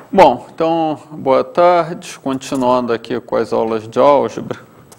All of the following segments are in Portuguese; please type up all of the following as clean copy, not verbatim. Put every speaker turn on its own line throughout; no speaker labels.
Bom, então, boa tarde. Continuando aqui com as aulas de álgebra.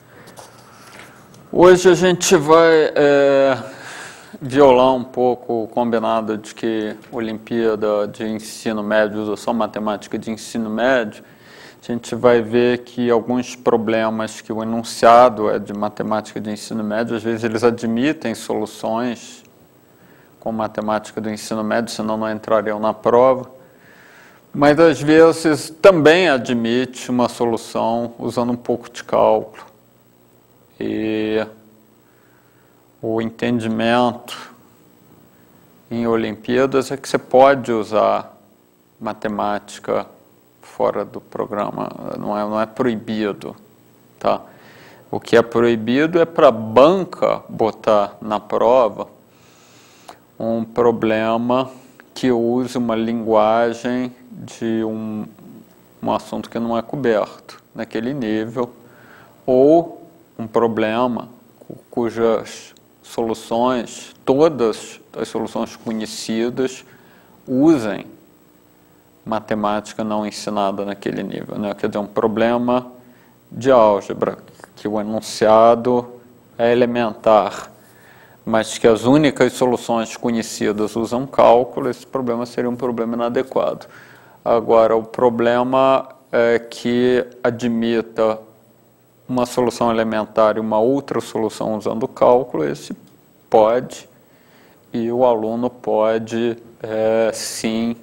Hoje a gente vai violar um pouco o combinado de que Olimpíada de Ensino Médio usa só matemática de ensino médio. A gente vai ver que alguns problemas que o enunciado é de matemática de ensino médio, às vezes eles admitem soluções com matemática do ensino médio, senão não entrariam na prova. Mas, às vezes, também admite uma solução usando um pouco de cálculo. E o entendimento em Olimpíadas é que você pode usar matemática fora do programa, não é proibido. Tá? O que é proibido é para a banca botar na prova um problema que use uma linguagem de um assunto que não é coberto naquele nível, ou um problema cujas soluções, todas as soluções conhecidas, usem matemática não ensinada naquele nível, né? Quer dizer, um problema de álgebra, que o enunciado é elementar, mas que as únicas soluções conhecidas usam cálculo, esse problema seria um problema inadequado. Agora, o problema é que admita uma solução elementar e uma outra solução usando cálculo, esse pode, e o aluno pode, sim,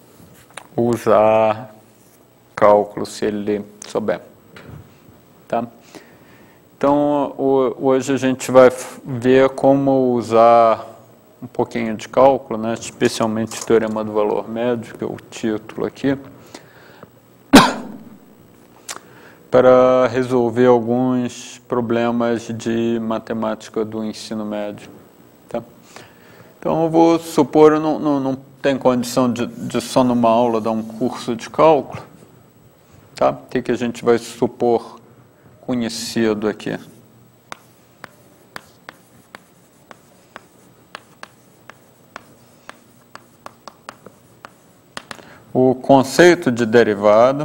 usar cálculo se ele souber. Tá? Então, hoje a gente vai ver como usar um pouquinho de cálculo, né? Especialmente o Teorema do Valor Médio, que é o título aqui, para resolver alguns problemas de matemática do ensino médio. Tá? Então, eu vou supor, eu não tenho condição de só numa aula dar um curso de cálculo. Tá? O que a gente vai supor conhecido aqui? O conceito de derivada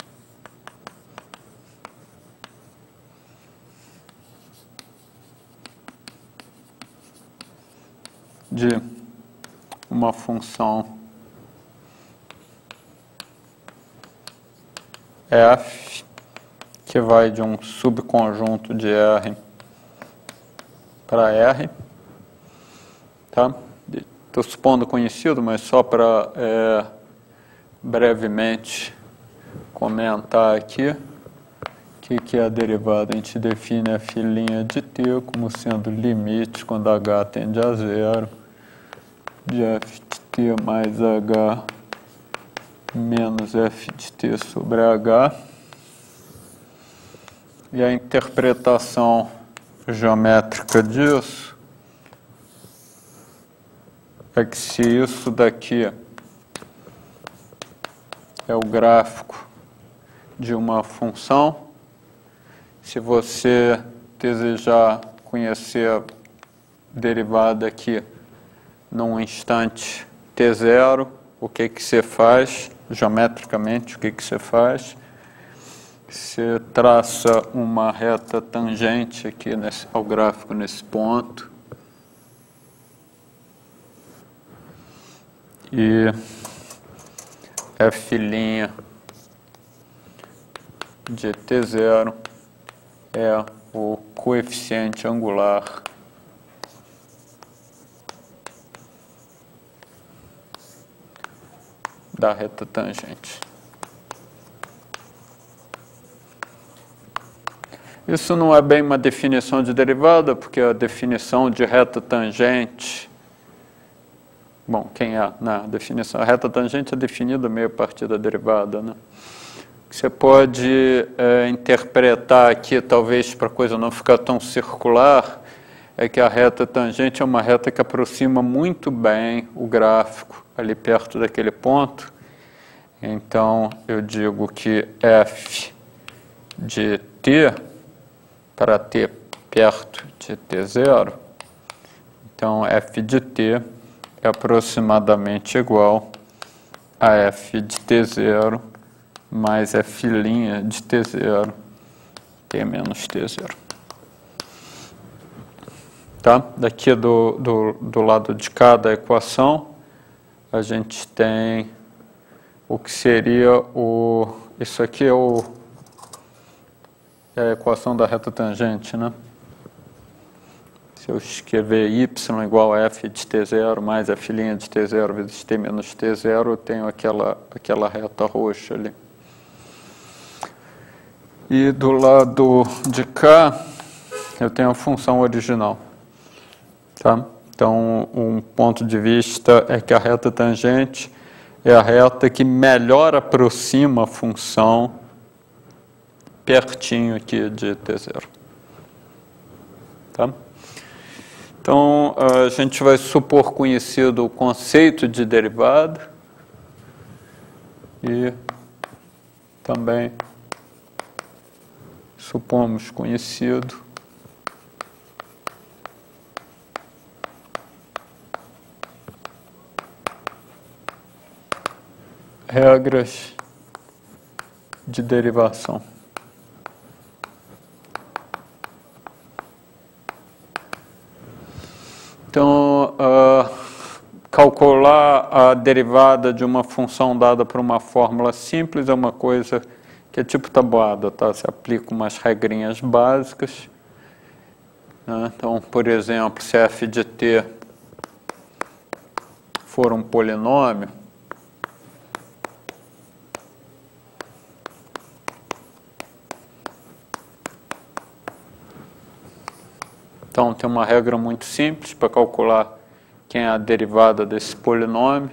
de uma função f que vai de um subconjunto de R para R. Tá? Estou supondo conhecido, mas só para brevemente comentar aqui o que é a derivada. A gente define f' de t como sendo limite quando h tende a zero de f de t mais h menos f de t sobre h. E a interpretação geométrica disso é que se isso daqui é o gráfico de uma função, se você desejar conhecer a derivada aqui num instante t0, o que você faz? Geometricamente, o que você faz? Você traça uma reta tangente aqui ao gráfico nesse ponto. E f' de t0 é o coeficiente angular da reta tangente. Isso não é bem uma definição de derivada, porque a definição de reta tangente, bom, quem é na definição? A reta tangente é definida meio a partir da derivada, né? Você pode interpretar aqui, talvez para a coisa não ficar tão circular, é que a reta tangente é uma reta que aproxima muito bem o gráfico ali perto daquele ponto. Então, eu digo que f de t, para t perto de t0, então f de t é aproximadamente igual a f de t0 mais f' de t0, t menos t0. Tá? Daqui do lado de cá da equação, a gente tem o que seria isso aqui é a equação da reta tangente, né? Se eu escrever y igual a f de t0 mais f' de t0 vezes t menos t0, eu tenho aquela reta roxa ali. E do lado de cá, eu tenho a função original. Tá? Então, um ponto de vista é que a reta tangente é a reta que melhor aproxima a função pertinho aqui de t0. Tá? Então, a gente vai supor conhecido o conceito de derivada e também supomos conhecido regras de derivação. Então, calcular a derivada de uma função dada por uma fórmula simples é uma coisa que é tipo tabuada, tá? Você aplica umas regrinhas básicas, né? Então, por exemplo, se f de t for um polinômio, então tem uma regra muito simples para calcular quem é a derivada desse polinômio.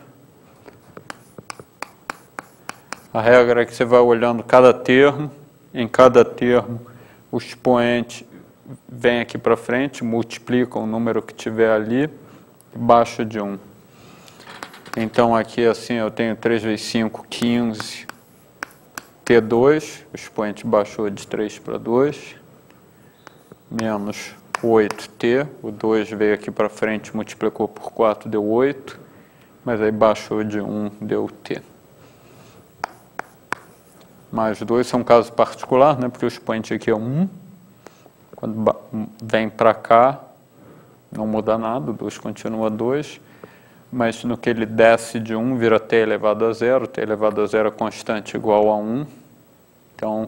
A regra é que você vai olhando cada termo, em cada termo o expoente vem aqui para frente, multiplica o número que tiver ali, abaixo de 1. Então aqui assim eu tenho 3 vezes 5, 15, T2, o expoente baixou de 3 para 2, menos 8T, o 2 veio aqui para frente, multiplicou por 4, deu 8, mas aí baixou de 1, deu T. Mais 2, isso é um caso particular, né, porque o expoente aqui é 1, quando vem para cá, não muda nada, o 2 continua 2, mas no que ele desce de 1, vira t elevado a 0, t elevado a 0 é constante igual a 1, então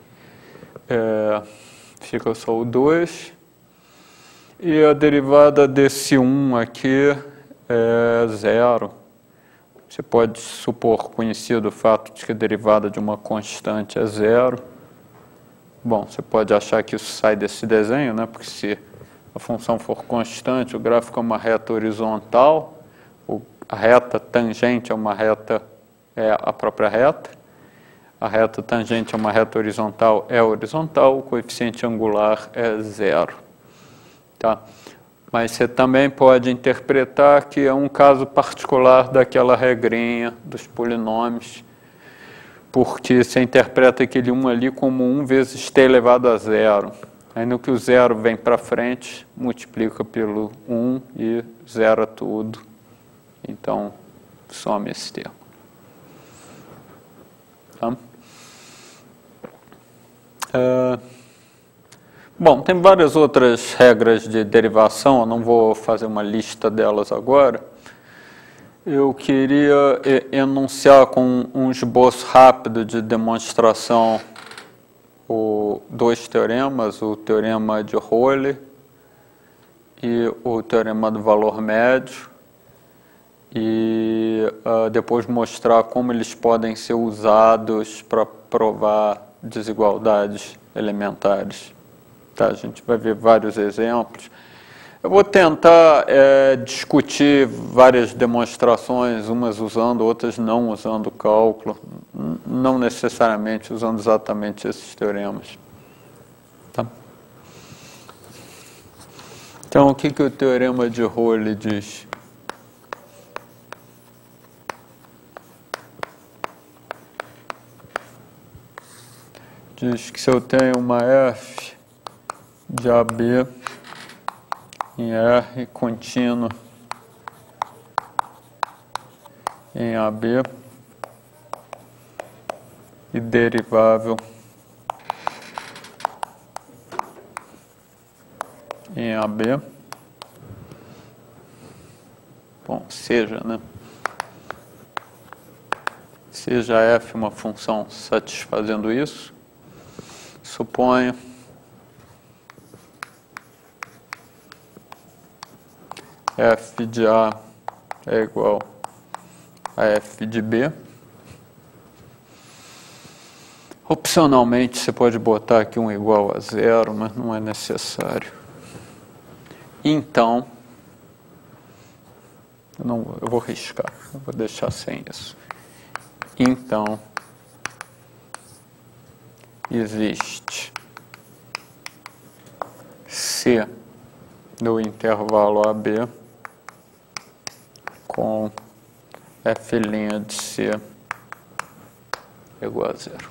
fica só o 2, e a derivada desse 1 aqui é 0. Você pode supor conhecido o fato de que a derivada de uma constante é 0. Bom, você pode achar que isso sai desse desenho, né? Porque se a função for constante, o gráfico é uma reta horizontal, a reta tangente é uma reta, é a própria reta, a reta tangente é uma reta horizontal, é horizontal, o coeficiente angular é 0. Tá? Mas você também pode interpretar que é um caso particular daquela regrinha dos polinômios, porque você interpreta aquele 1 ali como 1 vezes t elevado a 0. Aí no que o 0 vem para frente, multiplica pelo 1 e zera tudo. Então, some esse termo. Tá? Bom, tem várias outras regras de derivação, eu não vou fazer uma lista delas agora. Eu queria enunciar com um esboço rápido de demonstração dois teoremas, o teorema de Rowley e o teorema do valor médio, e depois mostrar como eles podem ser usados para provar desigualdades elementares. Tá, a gente vai ver vários exemplos. Eu vou tentar discutir várias demonstrações, umas usando, outras não usando cálculo, não necessariamente usando exatamente esses teoremas. Tá? Então, o que o teorema de Rowley diz? Diz que se eu tenho uma f de AB em R contínuo em AB, e derivável em AB. Bom, seja, né? Seja f uma função satisfazendo isso, suponho f de A é igual a f de B. Opcionalmente, você pode botar aqui um igual a zero, mas não é necessário. Então, eu vou riscar, eu vou deixar sem isso. Então, existe C do intervalo AB com f' de C igual a zero.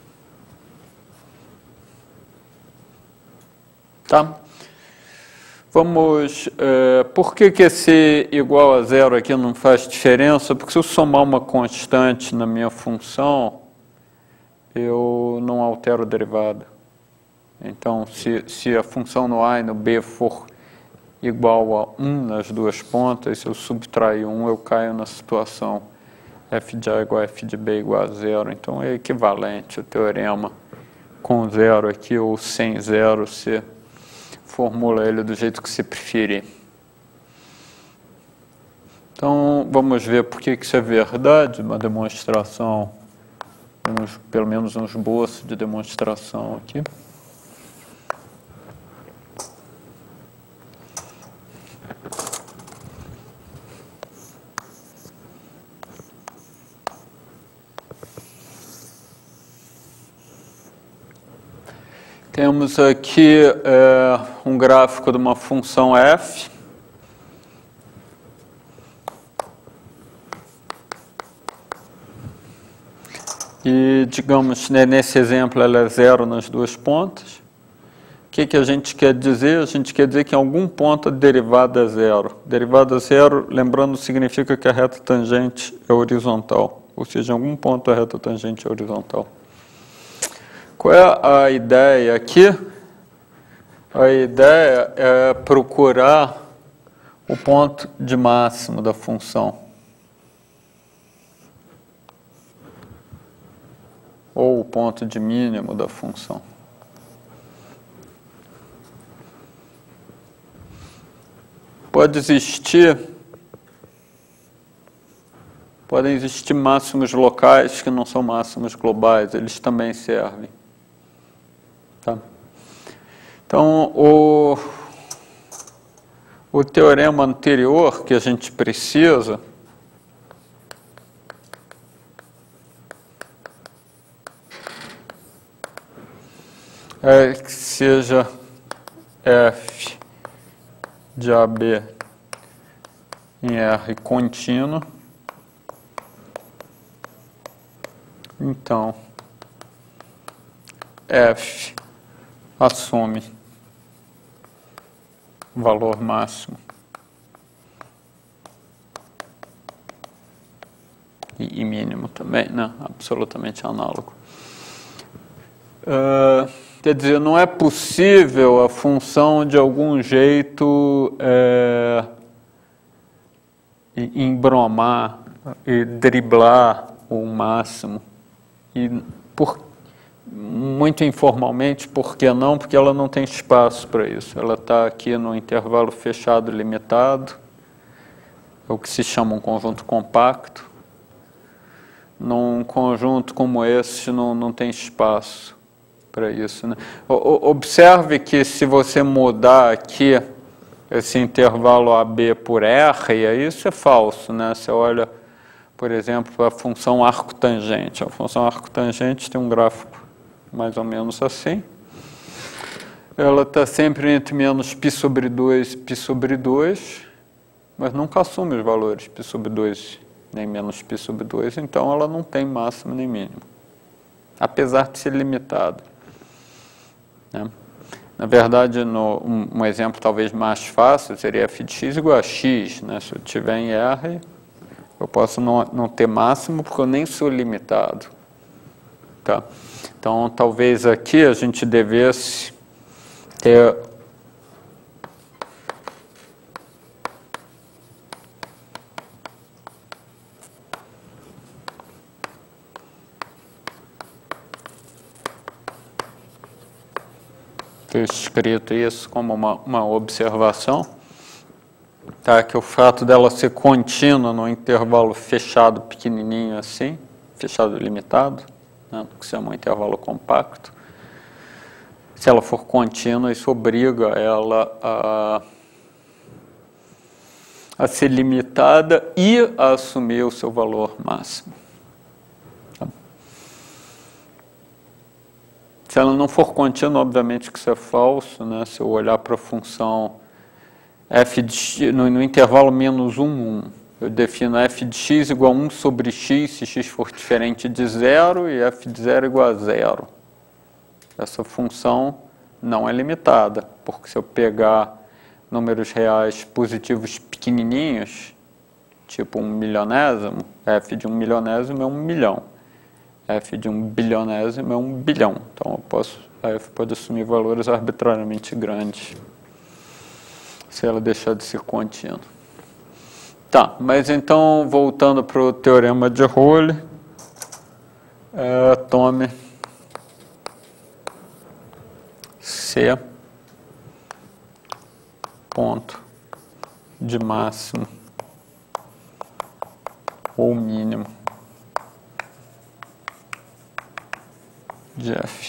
Tá? Vamos, por que esse igual a zero aqui não faz diferença? Porque se eu somar uma constante na minha função, eu não altero a derivada. Então, se a função no A e no B for igual a 1 nas duas pontas, se eu subtrair 1, eu caio na situação f de A igual a f de B igual a zero. Então, é equivalente o teorema com zero aqui ou sem zero, se formula ele do jeito que você preferir. Então, vamos ver por que isso é verdade, uma demonstração, pelo menos um esboço de demonstração aqui. Temos aqui um gráfico de uma função f. E, digamos, nesse exemplo, ela é zero nas duas pontas. O que a gente quer dizer? A gente quer dizer que em algum ponto a derivada é zero. Derivada zero, lembrando, significa que a reta tangente é horizontal. Ou seja, em algum ponto a reta tangente é horizontal. Qual é a ideia aqui? A ideia é procurar o ponto de máximo da função. Ou o ponto de mínimo da função. Podem existir máximos locais que não são máximos globais, eles também servem. Tá? Então, o teorema anterior que a gente precisa é que seja f de AB em R contínuo. Então, f assume valor máximo e mínimo também, né? Absolutamente análogo. Quer dizer, não é possível a função de algum jeito embromar e driblar o máximo. E muito informalmente, por que não? Porque ela não tem espaço para isso. Ela está aqui no intervalo fechado limitado, é o que se chama um conjunto compacto. Num conjunto como esse não tem espaço para isso, né? Observe que se você mudar aqui esse intervalo AB por R, e aí isso é falso, né? Você olha, por exemplo, para a função arcotangente. A função arcotangente tem um gráfico mais ou menos assim. Ela está sempre entre menos π sobre 2 e π sobre 2, mas nunca assume os valores π sobre 2 nem menos π sobre 2, então ela não tem máximo nem mínimo, apesar de ser limitado. Né? Na verdade, um exemplo talvez mais fácil seria f de x igual a x. Né? Se eu tiver em R, eu posso não ter máximo porque eu nem sou limitado. Tá? Então, talvez aqui a gente devesse ter escrito isso como uma observação, tá? Que o fato dela ser contínua no intervalo fechado pequenininho assim, fechado limitado, né? Que se chama um intervalo compacto, se ela for contínua, isso obriga ela a ser limitada e a assumir o seu valor máximo. Se ela não for contínua, obviamente que isso é falso, né? Se eu olhar para a função f de x, no intervalo menos 1, 1, eu defino f de x igual a 1 sobre x, se x for diferente de 0, e f de 0 igual a 0. Essa função não é limitada, porque se eu pegar números reais positivos pequenininhos, tipo 1 milionésimo, f de 1 milionésimo é 1 milhão. F de 1 bilionésimo é 1 bilhão. Então, a f pode assumir valores arbitrariamente grandes, se ela deixar de ser contínua. Tá, mas então, voltando para o teorema de Rolle, tome C ponto de máximo ou mínimo de F.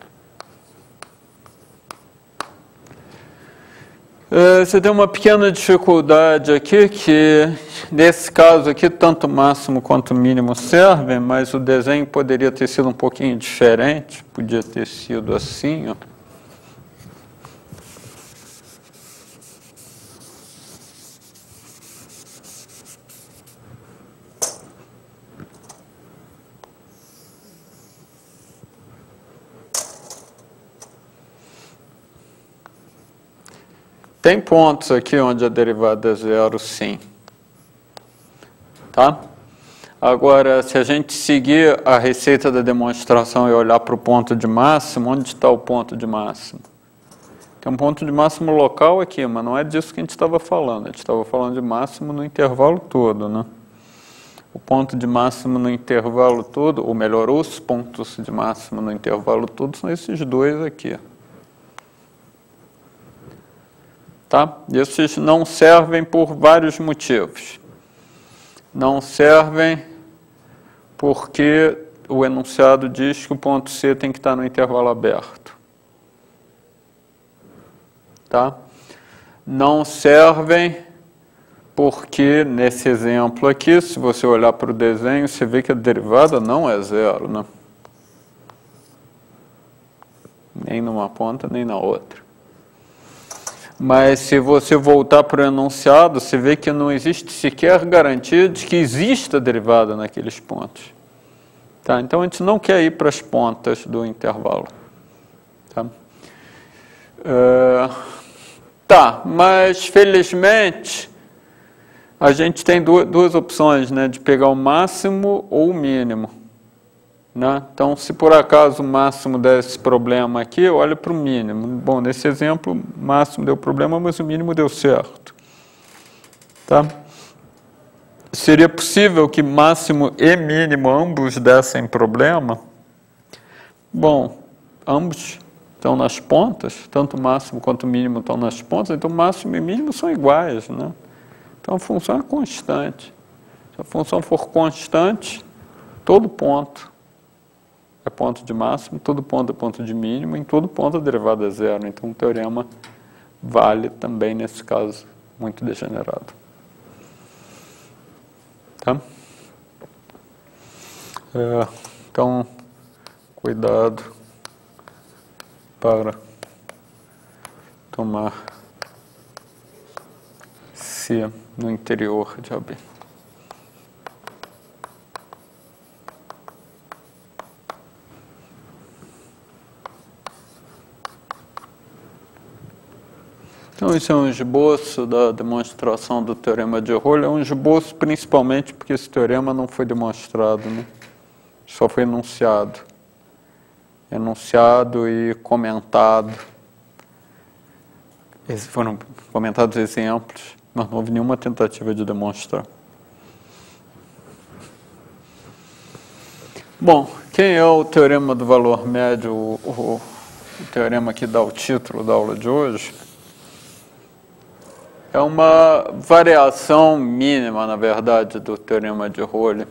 Você tem uma pequena dificuldade aqui, que nesse caso aqui tanto máximo quanto mínimo servem, mas o desenho poderia ter sido um pouquinho diferente, podia ter sido assim, ó. Tem pontos aqui onde a derivada é zero, sim. Tá? Agora, se a gente seguir a receita da demonstração e olhar para o ponto de máximo, onde está o ponto de máximo? Tem um ponto de máximo local aqui, mas não é disso que a gente estava falando. A gente estava falando de máximo no intervalo todo, né? O ponto de máximo no intervalo todo, ou melhor, os pontos de máximo no intervalo todo são esses dois aqui. Tá? Esses não servem por vários motivos. Não servem porque o enunciado diz que o ponto C tem que estar no intervalo aberto. Tá? Não servem porque, nesse exemplo aqui, se você olhar para o desenho, você vê que a derivada não é zero, né? Nem numa ponta, nem na outra. Mas se você voltar para o enunciado, você vê que não existe sequer garantia de que exista derivada naqueles pontos. Tá? Então, a gente não quer ir para as pontas do intervalo. Tá? Mas felizmente, a gente tem duas opções, né, de pegar o máximo ou o mínimo. Né? Então, se por acaso o máximo der esse problema aqui, eu olho para o mínimo. Bom, nesse exemplo, o máximo deu problema, mas o mínimo deu certo. Tá? Seria possível que máximo e mínimo ambos dessem problema? Bom, ambos estão nas pontas, tanto o máximo quanto o mínimo estão nas pontas, então máximo e mínimo são iguais, né? Então a função é constante. Se a função for constante, todo ponto é ponto de máximo, todo ponto é ponto de mínimo, em todo ponto a derivada é zero. Então o teorema vale também nesse caso muito degenerado. Tá? Então, cuidado para tomar C no interior de AB. Então, isso é um esboço da demonstração do teorema de Rolle. É um esboço principalmente porque esse teorema não foi demonstrado, né? Só foi enunciado. enunciado e comentado. Esses foram comentados exemplos, mas não houve nenhuma tentativa de demonstrar. Bom, quem é o teorema do valor médio, o teorema que dá o título da aula de hoje? É uma variação mínima, na verdade, do teorema de Rowley.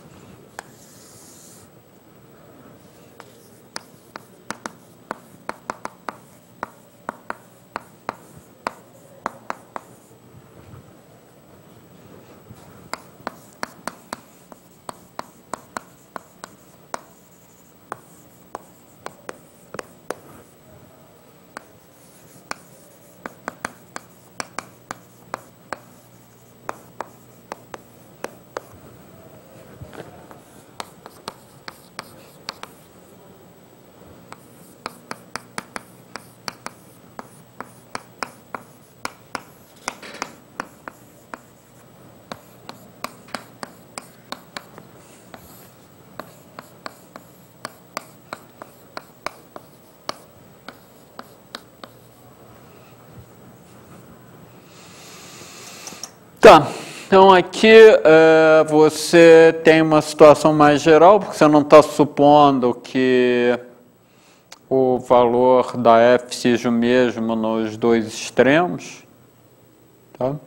Tá, então aqui você tem uma situação mais geral, porque você não está supondo que o valor da f seja o mesmo nos dois extremos. Tá?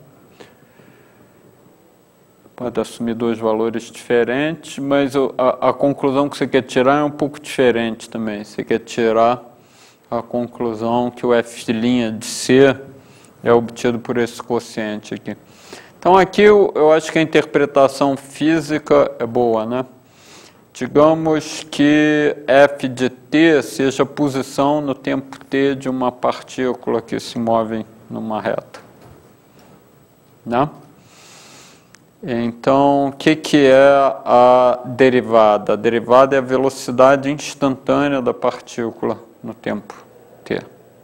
Pode assumir dois valores diferentes, mas a conclusão que você quer tirar é um pouco diferente também. Você quer tirar a conclusão que o f' de C é obtido por esse quociente aqui. Então aqui eu acho que a interpretação física é boa, né? Digamos que f de t seja a posição no tempo t de uma partícula que se move numa reta, né? Então, o que é a derivada? A derivada é a velocidade instantânea da partícula no tempo t.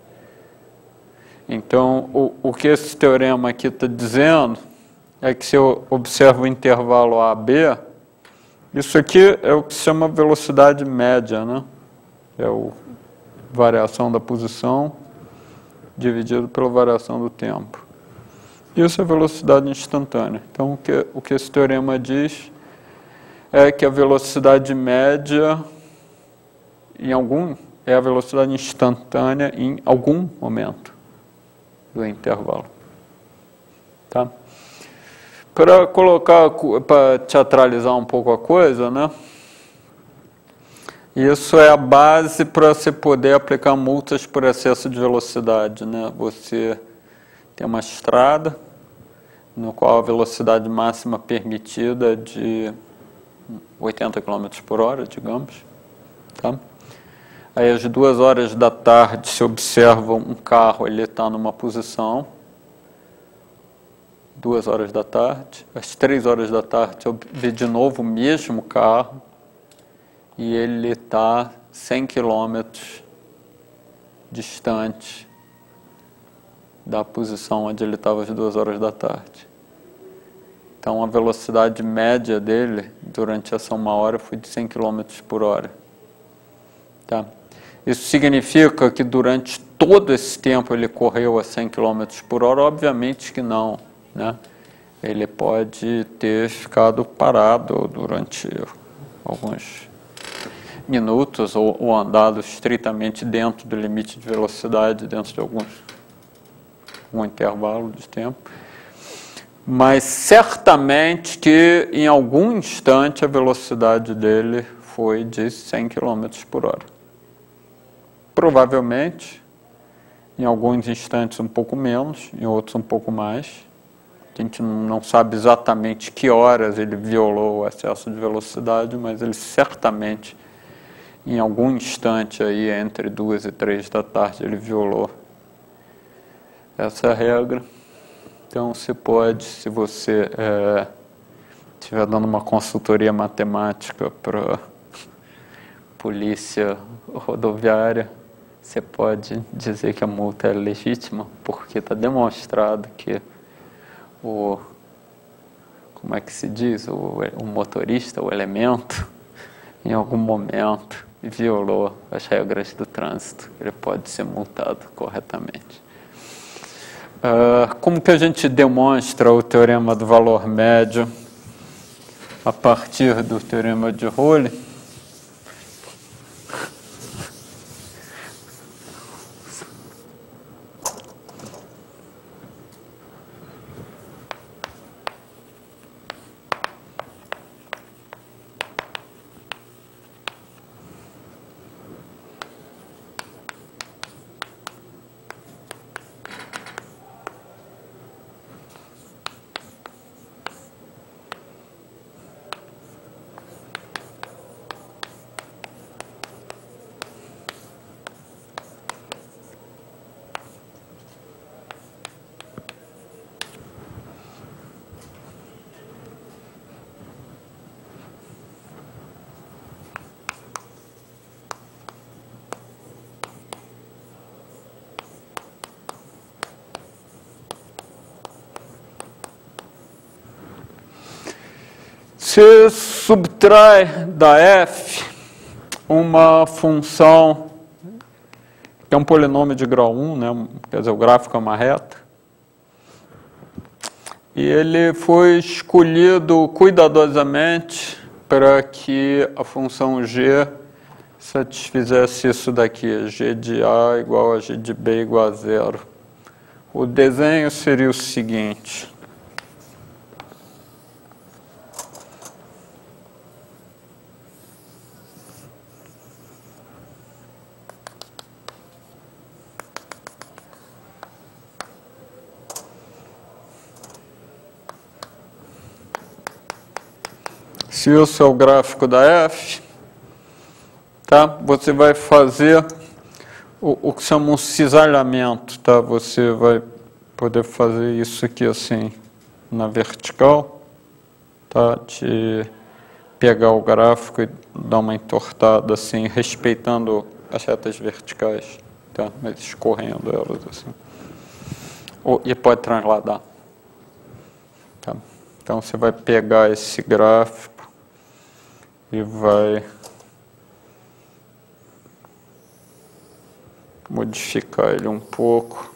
Então, o que esse teorema aqui está dizendo é que se eu observo o intervalo AB, isso aqui é o que se chama velocidade média, né? É a variação da posição dividido pela variação do tempo. Isso é velocidade instantânea. Então, o que esse teorema diz é que a velocidade média é a velocidade instantânea em algum momento do intervalo. Tá? Para teatralizar um pouco a coisa, né? Isso é a base para você poder aplicar multas por excesso de velocidade, né? Você tem uma estrada no qual a velocidade máxima permitida é de 80 km por hora, digamos. Tá? Aí às 2 horas da tarde se observa um carro, ele está numa posição, 2 horas da tarde, às 3 horas da tarde você vê de novo o mesmo carro e ele está 100 km distante da posição onde ele estava às 2 horas da tarde. Então a velocidade média dele durante essa 1 hora foi de 100 km por hora. Tá? Isso significa que durante todo esse tempo ele correu a 100 km por hora? Obviamente que não, né? Ele pode ter ficado parado durante alguns minutos ou andado estritamente dentro do limite de velocidade, dentro de algum intervalo de tempo. Mas certamente que em algum instante a velocidade dele foi de 100 km por hora. Provavelmente, em alguns instantes um pouco menos, em outros um pouco mais. A gente não sabe exatamente que horas ele violou o excesso de velocidade, mas ele certamente, em algum instante aí, entre 2 e 3 da tarde, ele violou essa regra. Então, você pode, se você estiver dando uma consultoria matemática para polícia rodoviária, você pode dizer que a multa é legítima, porque está demonstrado que como é que se diz, o motorista, o elemento, em algum momento, violou as regras do trânsito, ele pode ser multado corretamente. Como que a gente demonstra o teorema do valor médio a partir do teorema de Rowley? Você subtrai da f uma função que é um polinômio de grau 1, né? Quer dizer, o gráfico é uma reta. E ele foi escolhido cuidadosamente para que a função g satisfizesse isso daqui, g de a igual a g de b igual a zero. O desenho seria o seguinte. Se isso é o gráfico da f, tá? Você vai fazer o que chama um cisalhamento, tá? Você vai poder fazer isso aqui assim, na vertical, tá? De pegar o gráfico e dar uma entortada assim, respeitando as retas verticais, tá? Mas escorrendo elas assim. E pode transladar, tá? Então você vai pegar esse gráfico e vai modificar ele um pouco.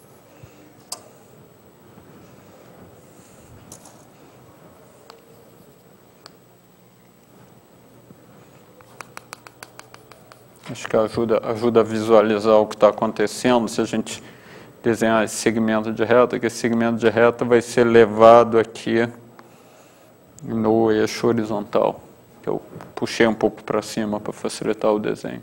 Acho que ajuda a visualizar o que está acontecendo. Se a gente desenhar esse segmento de reta, que esse segmento de reta vai ser levado aqui no eixo horizontal. Eu puxei um pouco para cima para facilitar o desenho.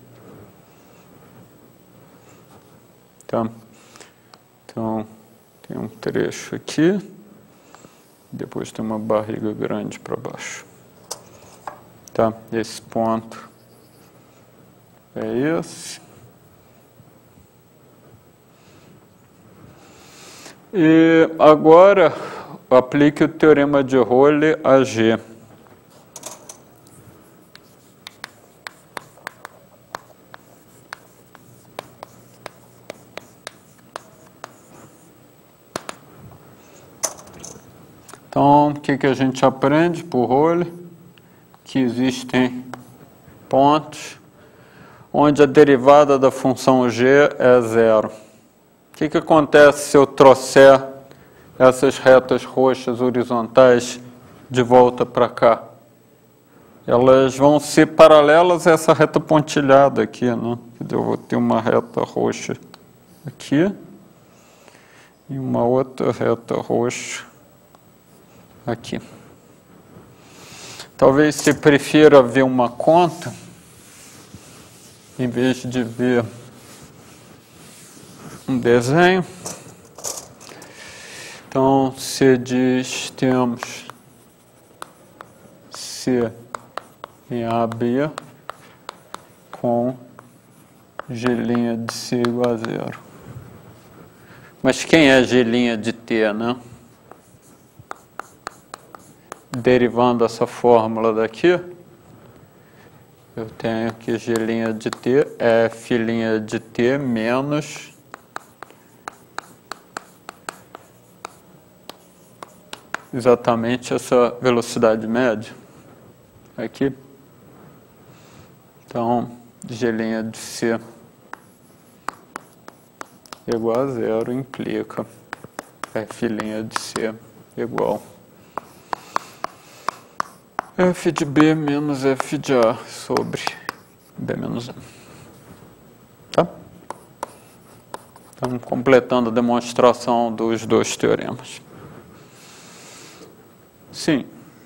Tá? Então, tem um trecho aqui, depois tem uma barriga grande para baixo. Tá? Esse ponto é esse. E agora, aplique o teorema de Rowley a G. Então, o que a gente aprende por Rowley? Que existem pontos onde a derivada da função g é zero. O que acontece se eu trouxer essas retas roxas horizontais de volta para cá? Elas vão ser paralelas a essa reta pontilhada aqui, né? Eu vou ter uma reta roxa aqui e uma outra reta roxa aqui. Talvez você prefira ver uma conta em vez de ver um desenho. Então, se diz, temos C em AB com G' de C igual a zero. Mas quem é G' de T, né? Derivando essa fórmula daqui, eu tenho que G' de T é F' de T menos exatamente essa velocidade média aqui. Então, G' de C igual a 0 implica F' de C igual F de B menos F de A sobre B menos A. Tá? Então, completando a demonstração dos dois teoremas. Sim.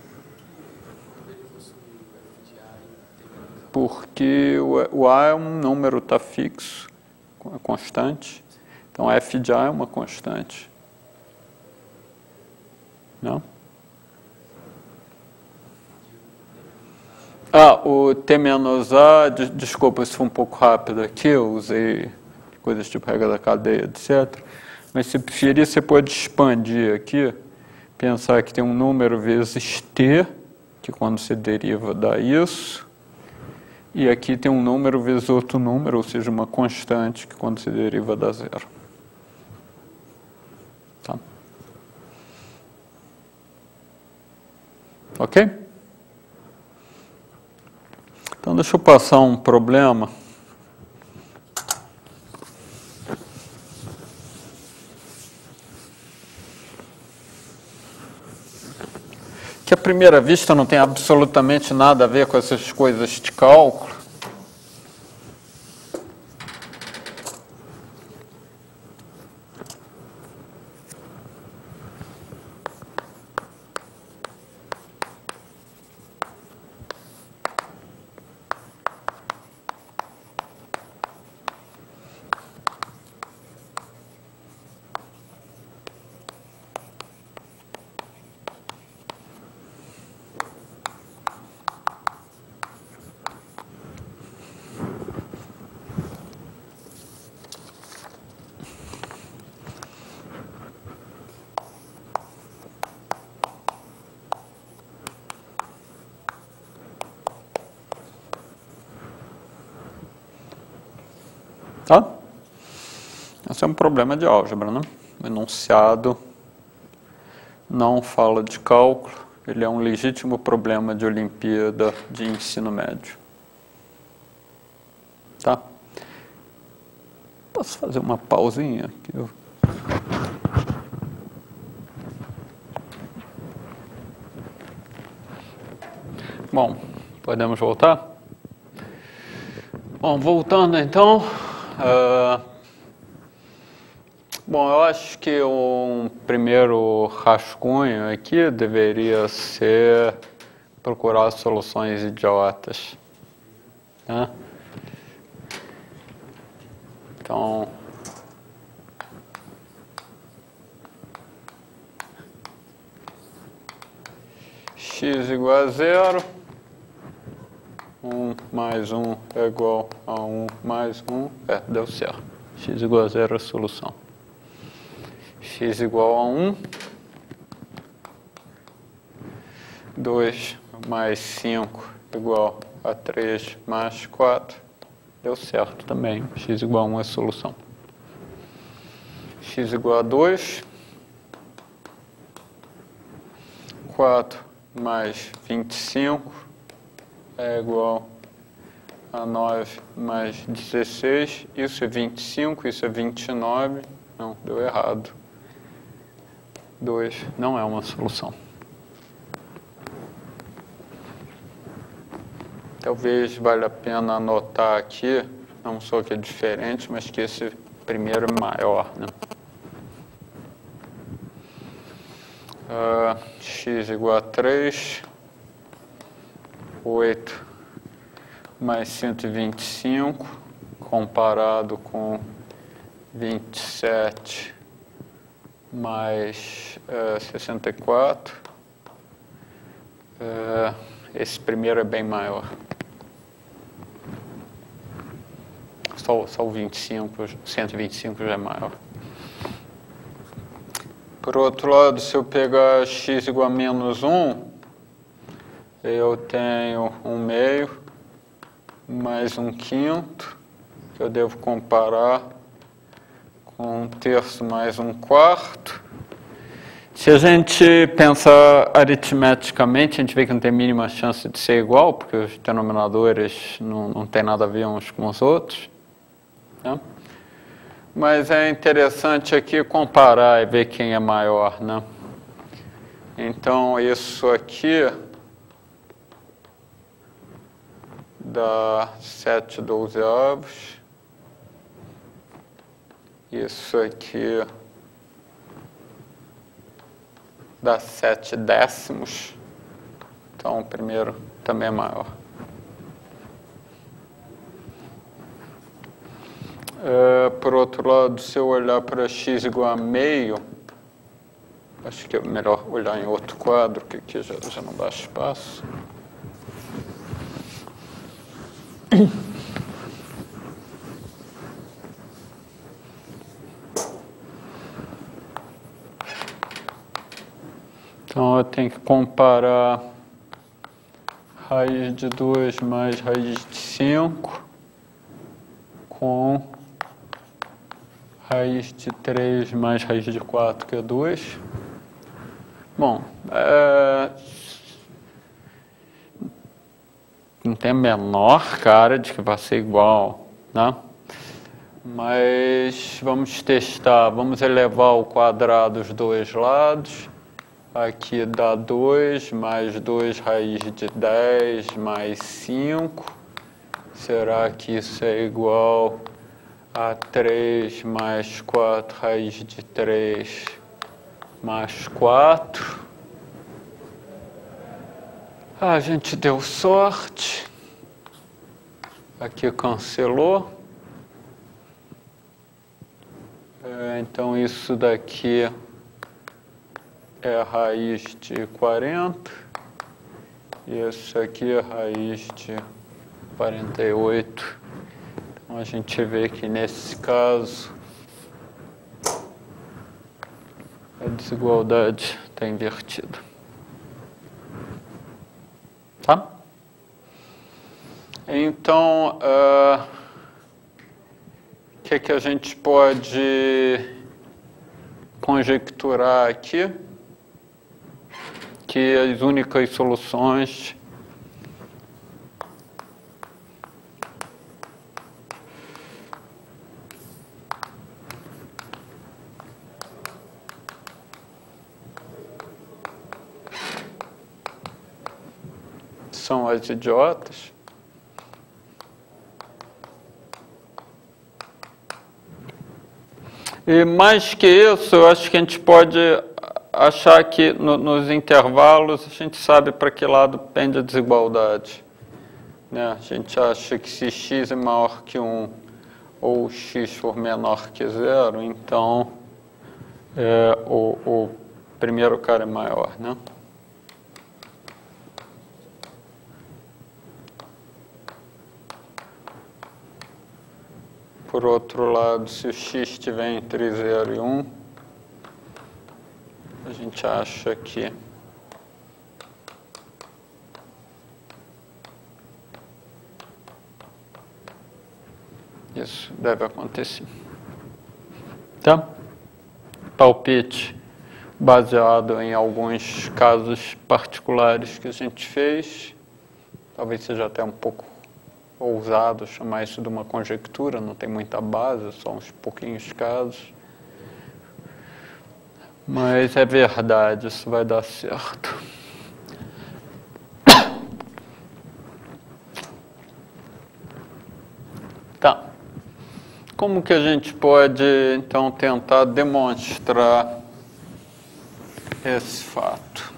Porque o A é um número, está fixo, é constante. Então, F de A é uma constante. Não? O T menos A, desculpa se foi um pouco rápido aqui, eu usei coisas tipo regra da cadeia, etc. Mas se preferir, você pode expandir aqui, pensar que tem um número vezes T, que quando você deriva dá isso, e aqui tem um número vezes outro número, ou seja, uma constante, que quando você deriva dá 0. Tá? Ok? Então, deixa eu passar um problema. Que à primeira vista não tem absolutamente nada a ver com essas coisas de cálculo. Tá? Esse é um problema de álgebra, né? O enunciado não fala de cálculo, ele é um legítimo problema de Olimpíada de ensino médio. Tá? Posso fazer uma pausinha aqui? Bom, podemos voltar? Bom, voltando então. Bom, eu acho que um primeiro rascunho aqui deveria ser procurar soluções idiotas. Né? Então, x igual a 0, 1 mais 1 é igual a 1 mais 1, deu certo. X igual a 0 é a solução. X igual a 1, 2 mais 5 igual a 3 mais 4, deu certo também. X igual a 1 é a solução. X igual a 2, 4 mais 25 é igual a 9 mais 16. Isso é 25, isso é 29. Não, deu errado. 2 não é uma solução. Talvez valha a pena anotar aqui, não só que é diferente, mas que esse primeiro é maior, né? X igual a 3, 8 mais 125, comparado com 27 mais 64. Esse primeiro é bem maior. Só o 125 já é maior. Por outro lado, se eu pegar x igual a menos 1, eu tenho 1/2 mais 1/5, que eu devo comparar com 1/3 mais 1/4. Se a gente pensar aritmeticamente, a gente vê que não tem mínima chance de ser igual, porque os denominadores não têm nada a ver uns com os outros, né? Mas é interessante aqui comparar e ver quem é maior, né? Então, isso aqui dá 7/12. Isso aqui dá 7/10. Então, o primeiro também é maior. Por outro lado, se eu olhar para x igual a meio, acho que é melhor olhar em outro quadro, que aqui já não dá espaço. Então, eu tenho que comparar raiz de 2 mais raiz de 5 com raiz de 3 mais raiz de 4, que é 2. Bom, não tem a menor cara de que vai ser igual, né? Mas vamos testar. Vamos elevar ao quadrado os dois lados. Aqui dá 2 mais 2 raiz de 10 mais 5. Será que isso é igual a 3 mais 4 raiz de 3 mais 4? A gente deu sorte. Aqui cancelou. Então isso daqui é a raiz de 40, e isso aqui é a raiz de 48. Então a gente vê que nesse caso a desigualdade está invertida. Tá? Então, o que a gente pode conjecturar aqui? Que as únicas soluções são as idiotas. E mais que isso, eu acho que a gente pode achar que nos intervalos a gente sabe para que lado pende a desigualdade, né? A gente acha que se x é maior que 1 ou x for menor que 0, então o primeiro cara é maior, né? Por outro lado, se o x estiver entre 0 e 1, a gente acha que isso deve acontecer. Tá? Palpite baseado em alguns casos particulares que a gente fez. Talvez seja até um pouco ousado chamar isso de uma conjectura, não tem muita base, só uns pouquinhos casos. Mas é verdade, isso vai dar certo. Tá. Como que a gente pode, então, tentar demonstrar esse fato?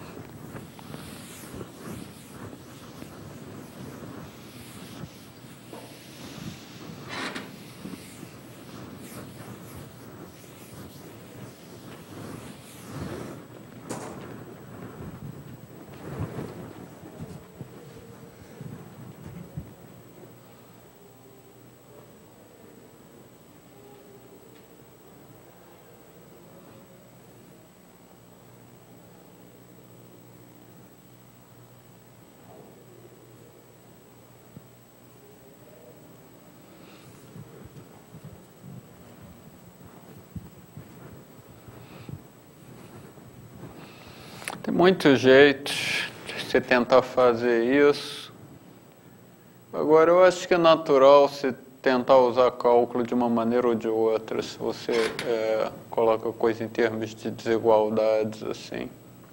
muitos jeitos de você tentar fazer isso. Agora, eu acho que é natural você tentar usar cálculo de uma maneira ou de outra, se você coloca coisa em termos de desigualdades, assim.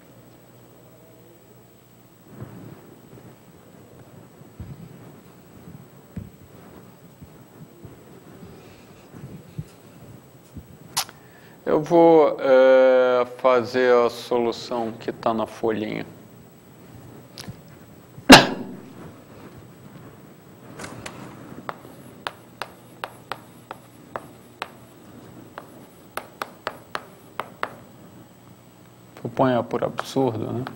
Eu vou fazer a solução que está na folhinha. Eu ponho por absurdo, né?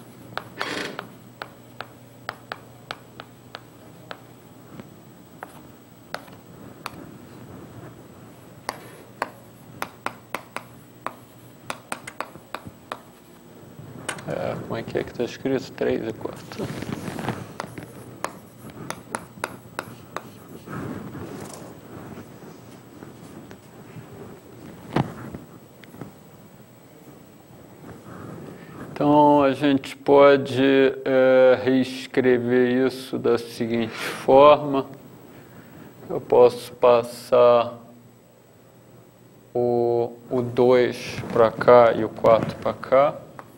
Como é que está escrito? 3 e 4. Então, a gente pode reescrever isso da seguinte forma. Eu posso passar o 2 para cá e o 4 para cá.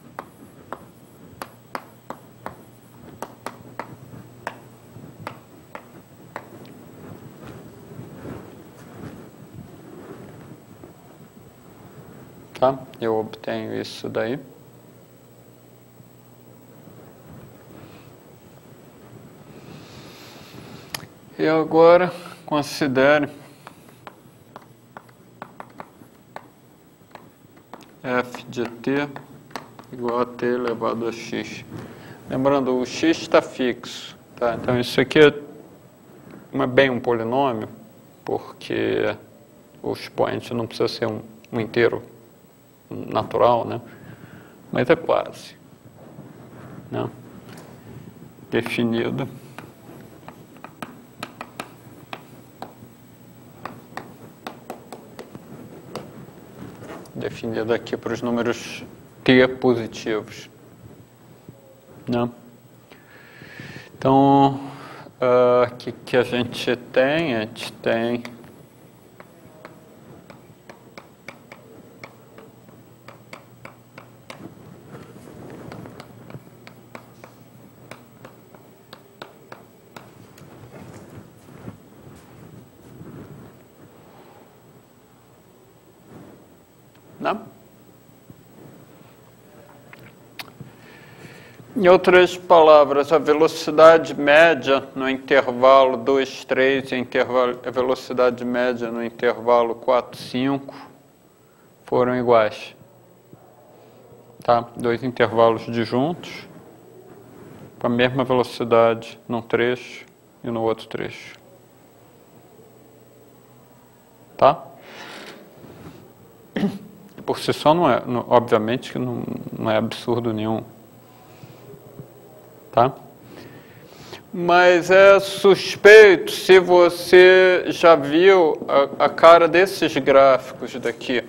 Tá? Eu obtenho isso daí. E agora, considere f de t igual a t elevado a x. Lembrando, o x está fixo. Tá? Então, isso aqui não é bem um polinômio, porque o expoente não precisa ser um inteiro natural, né? Mas é quase, né? Definido. Definido aqui para os números t positivos, né? Então, o que a gente tem? A gente tem Em outras palavras, a velocidade média no intervalo 2, 3 e a velocidade média no intervalo 4, 5 foram iguais. Tá? 2 intervalos disjuntos, com a mesma velocidade num trecho e no outro trecho. Tá? Por si só, obviamente que não é absurdo nenhum. Tá? Mas é suspeito se você já viu a cara desses gráficos daqui.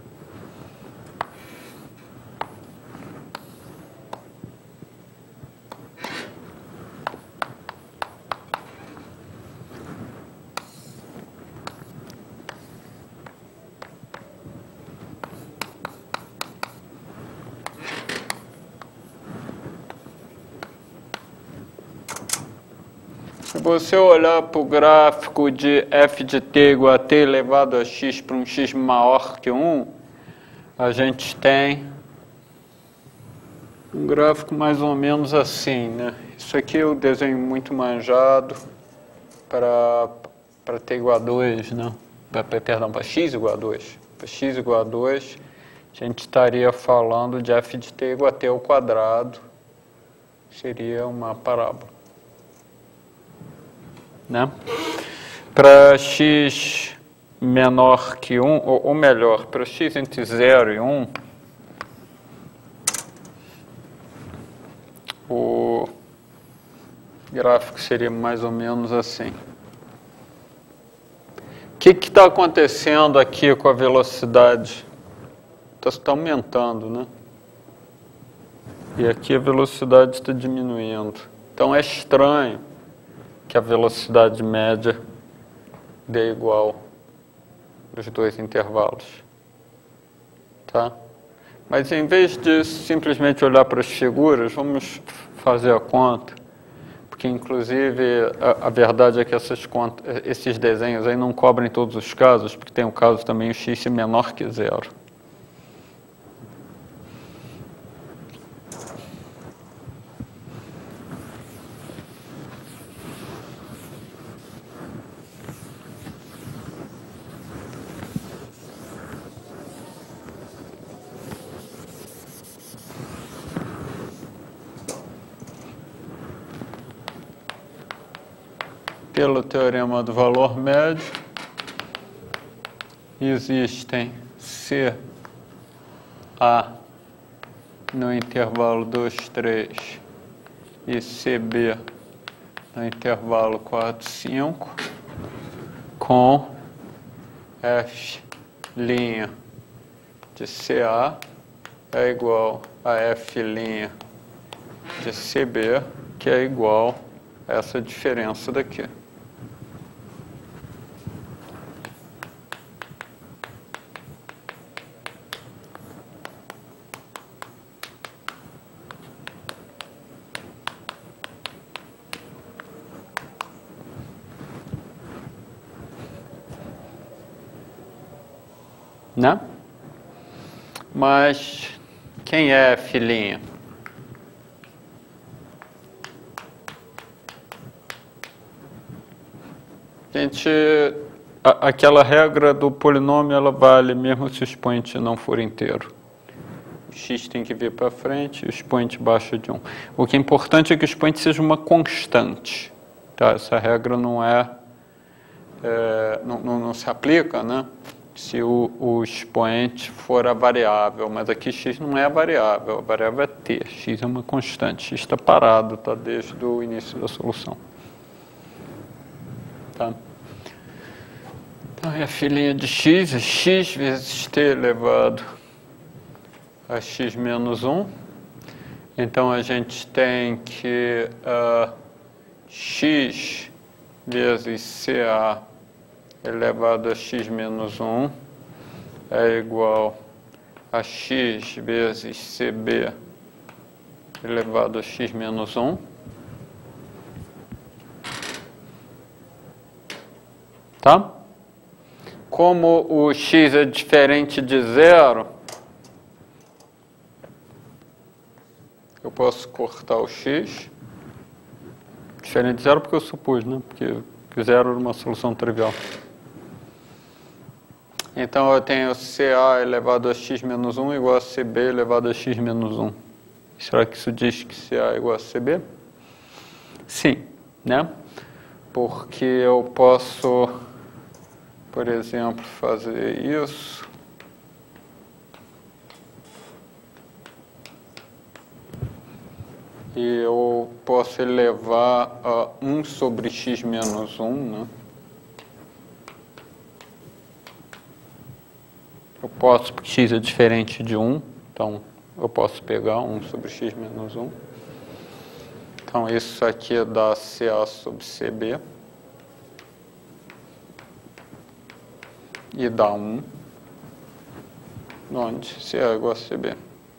Se você olhar para o gráfico de f de t igual a t elevado a x para um x maior que 1, a gente tem um gráfico mais ou menos assim, né? Isso aqui é o desenho muito manjado para t igual a 2, né? Perdão, para x igual a 2. Para x igual a 2, a gente estaria falando de f de t igual a t ao quadrado, seria uma parábola. Né? Para x menor que 1, ou melhor, para x entre 0 e 1, o gráfico seria mais ou menos assim. O que está acontecendo aqui com a velocidade? Está aumentando, né? E aqui a velocidade está diminuindo. Então é estranho que a velocidade média dê igual os dois intervalos. Tá? Mas em vez de simplesmente olhar para as figuras, vamos fazer a conta. Porque, inclusive, a verdade é que esses desenhos aí não cobrem todos os casos, porque tem um caso também o x é menor que zero. Pelo teorema do valor médio, existem CA no intervalo 2, 3 e CB no intervalo 4, 5, com F' de CA é igual a F' de CB, que é igual a essa diferença daqui. Né? Mas quem é filhinha? Gente, aquela regra do polinômio, ela vale mesmo se o expoente não for inteiro. O x tem que vir para frente e o expoente baixa de 1. O que é importante é que o expoente seja uma constante. Tá? Essa regra não não se aplica, né? Se o expoente for a variável, mas aqui x não é a variável é t, x é uma constante, x está parado, tá, desde o início da solução. Tá? Então, a filhinha de x é x vezes t elevado a x menos 1. Então, a gente tem que x vezes ca elevado a x menos 1 é igual a x vezes cb elevado a x menos 1. Tá? Como o x é diferente de zero, eu posso cortar o x. Diferente de zero porque eu supus, né? Porque zero era uma solução trivial. Então, eu tenho CA elevado a x menos 1 igual a CB elevado a x menos 1. Será que isso diz que CA é igual a CB? Sim, né? Porque eu posso, por exemplo, fazer isso. E eu posso elevar a 1 sobre x menos 1, né? Eu posso, porque x é diferente de 1, então eu posso pegar 1 sobre x menos 1. Então, isso aqui dá CA sobre CB. E dá 1, onde CA é igual a CB.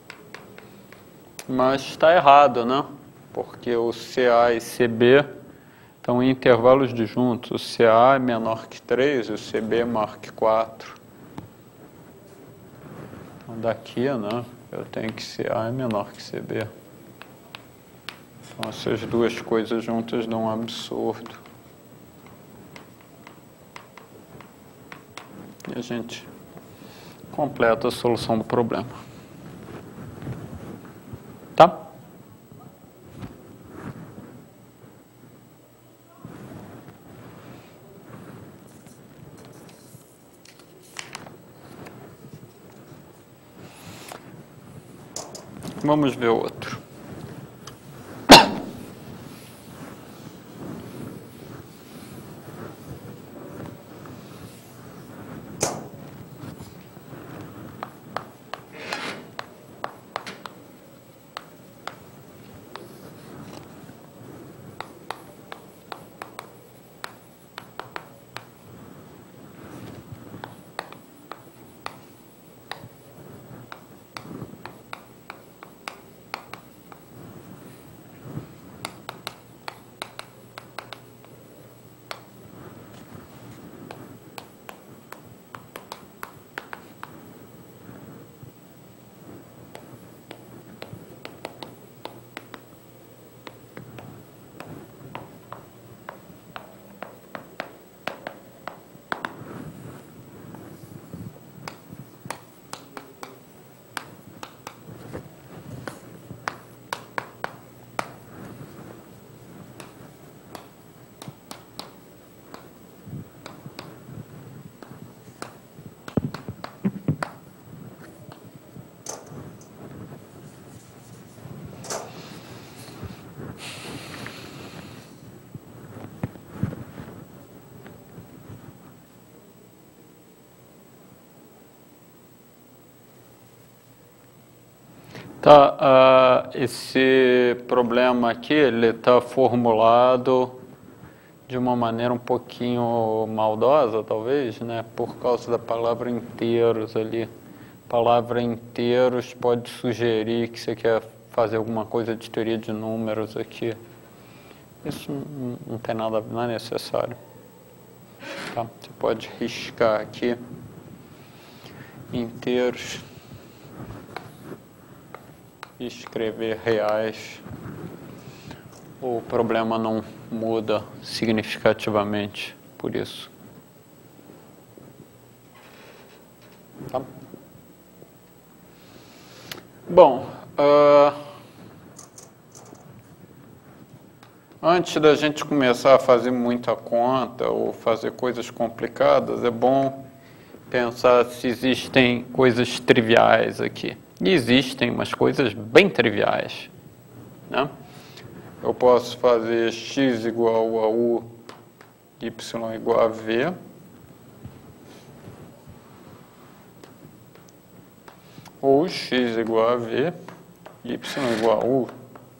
Mas está errado, né? Porque o CA e CB estão em intervalos disjuntos. O CA é menor que 3 e o CB é maior que 4. Então, daqui, né, eu tenho que CA é menor que CB. Então, essas duas coisas juntas dão um absurdo. E a gente completa a solução do problema. Tá? Vamos ver outro. Tá, esse problema aqui, ele está formulado de uma maneira um pouquinho maldosa, talvez, né? Por causa da palavra inteiros ali. Palavra inteiros pode sugerir que você quer fazer alguma coisa de teoria de números aqui. Isso não tem nada, não é necessário. Tá? Você pode riscar aqui inteiros e escrever reais. O problema não muda significativamente por isso. Tá? Bom, antes da gente começar a fazer muita conta ou fazer coisas complicadas, é bom pensar se existem coisas triviais aqui. E existem umas coisas bem triviais, né? Eu posso fazer x igual a u, y igual a v. Ou x igual a v, y igual a u.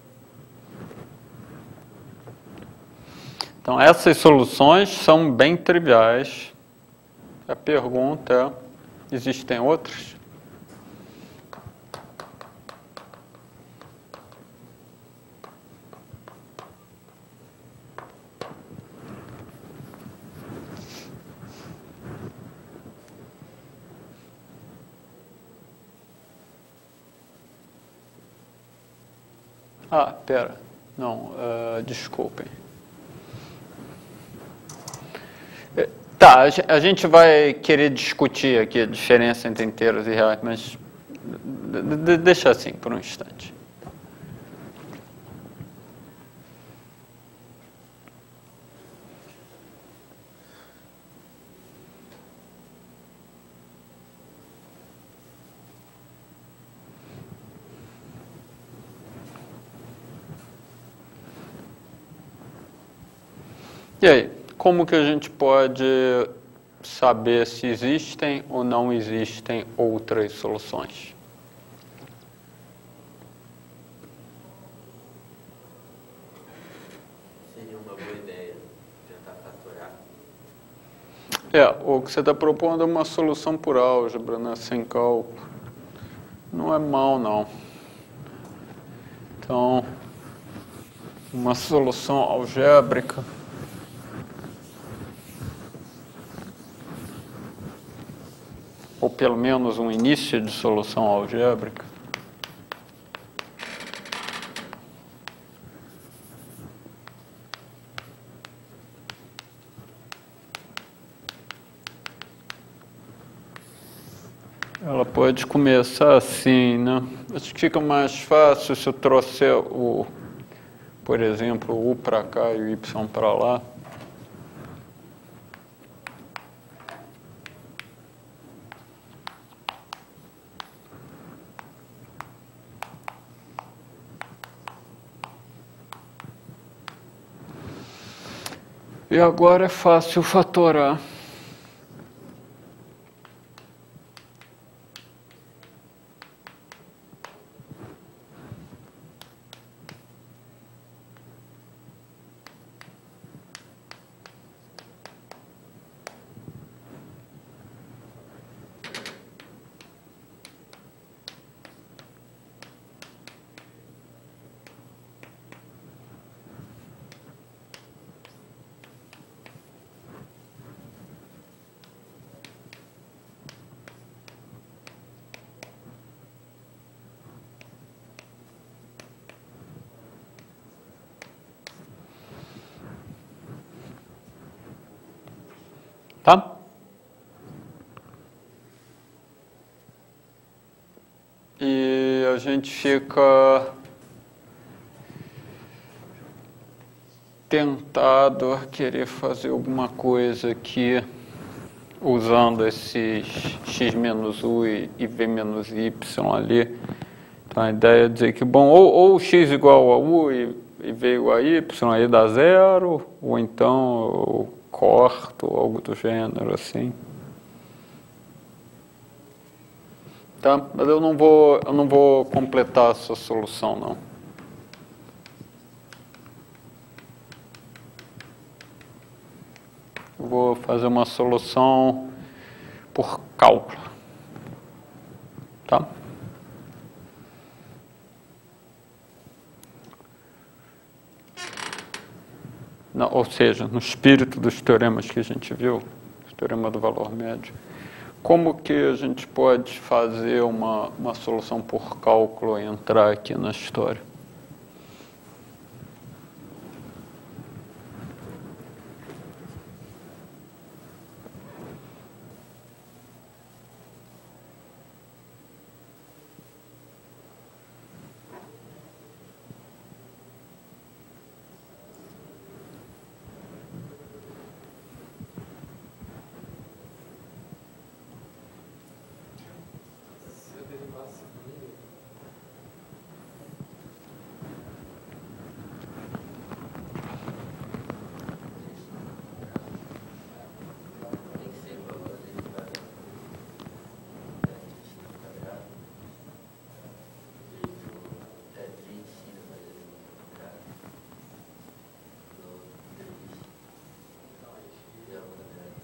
Então, essas soluções são bem triviais. A pergunta é, existem outras? Ah, pera. Não, desculpem. Tá, a gente vai querer discutir aqui a diferença entre inteiros e reais, mas deixa assim por um instante. E aí, como que a gente pode saber se existem ou não existem outras soluções?
Seria uma boa ideia tentar fatorar.
O que você está propondo é uma solução por álgebra, né, sem cálculo. Não é mal, não. Então, uma solução algébrica. Ou pelo menos um início de solução algébrica. Ela pode começar assim, né? Acho que fica mais fácil se eu trouxer por exemplo, o U para cá e o Y para lá. E agora é fácil fatorar. Tá? E a gente fica tentado a querer fazer alguma coisa aqui usando esses x menos u e v menos y ali. Então a ideia é dizer que, bom, ou x igual a u e v igual a y, aí dá zero, ou então eu corto, algo do gênero assim. Tá? Mas eu não vou completar essa solução, não. Eu vou fazer uma solução por cálculo. Tá? Não, ou seja, no espírito dos teoremas que a gente viu, o teorema do valor médio, como que a gente pode fazer uma solução por cálculo e entrar aqui na história?
Tem que ser valor derivado de x no quadrado vezes de x mais no quadrado no 3 e ao quadrado.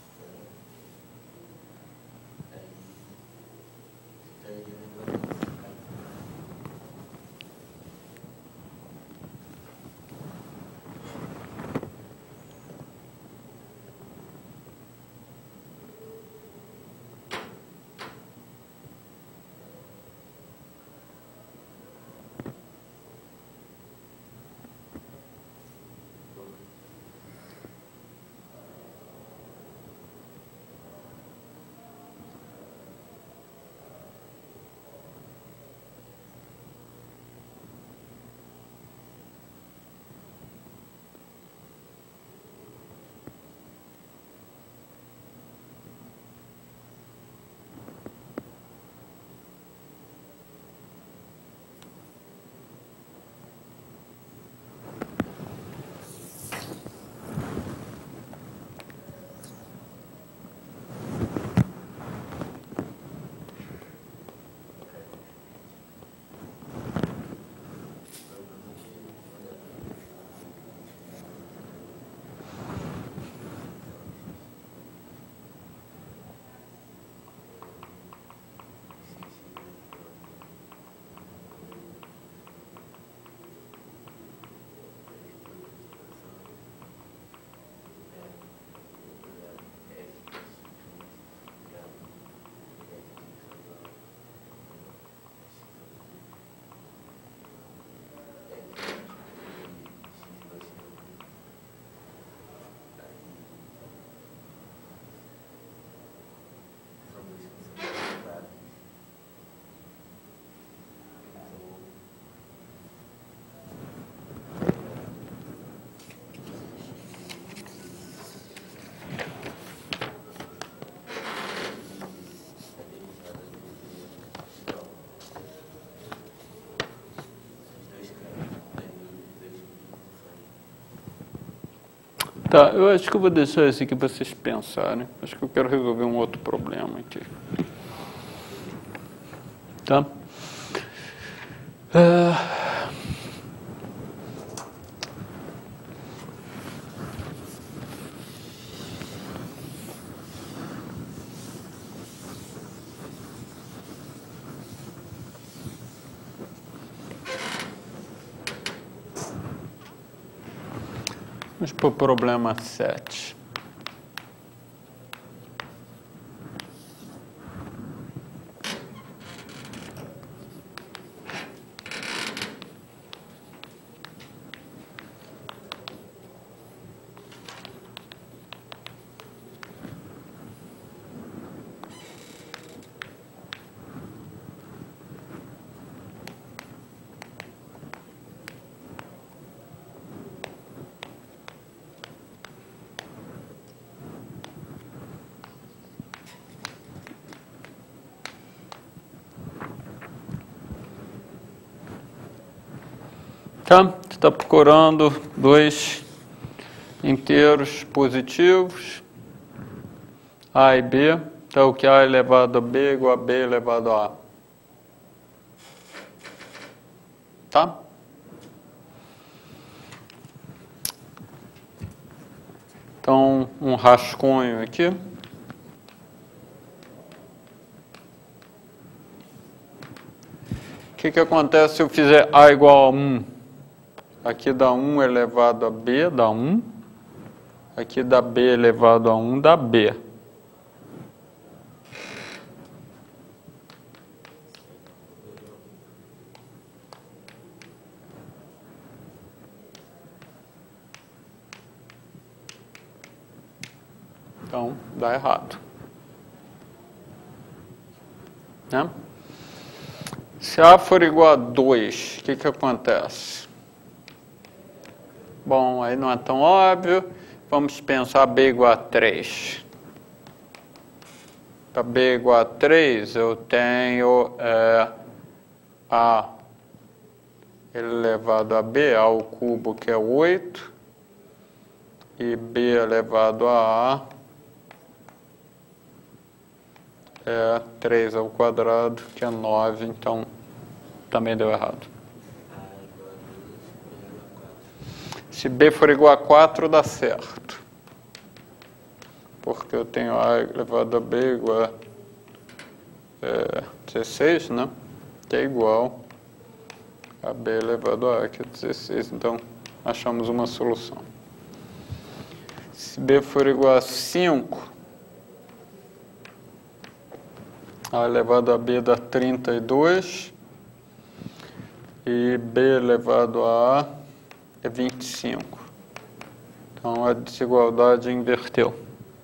Aí está dividindo a x.
Tá, eu acho que eu vou deixar esse aqui para vocês pensarem. Acho que eu quero resolver um outro problema aqui. Tá? Vamos para o problema 7. Tá? Você está procurando dois inteiros positivos, A e B, Então, que A elevado a B é igual a B elevado a A. Tá? Então, um rascunho aqui. O que acontece se eu fizer A igual a 1? Aqui dá 1 elevado a B, dá 1. Aqui dá B elevado a 1, dá B. Então, dá errado. Né? Se A for igual a 2, o que acontece? Bom, aí não é tão óbvio. Vamos pensar B igual a 3. Para B igual a 3, eu tenho A elevado a B, A ao cubo, que é 8, e B elevado a A é 3 ao quadrado, que é 9, então também deu errado. Se B for igual a 4, dá certo. Porque eu tenho A elevado a B igual a 16, né? Que é igual a B elevado a A, que é 16. Então, achamos uma solução. Se B for igual a 5, A elevado a B dá 32. E B elevado a A é 25. Então, a desigualdade inverteu.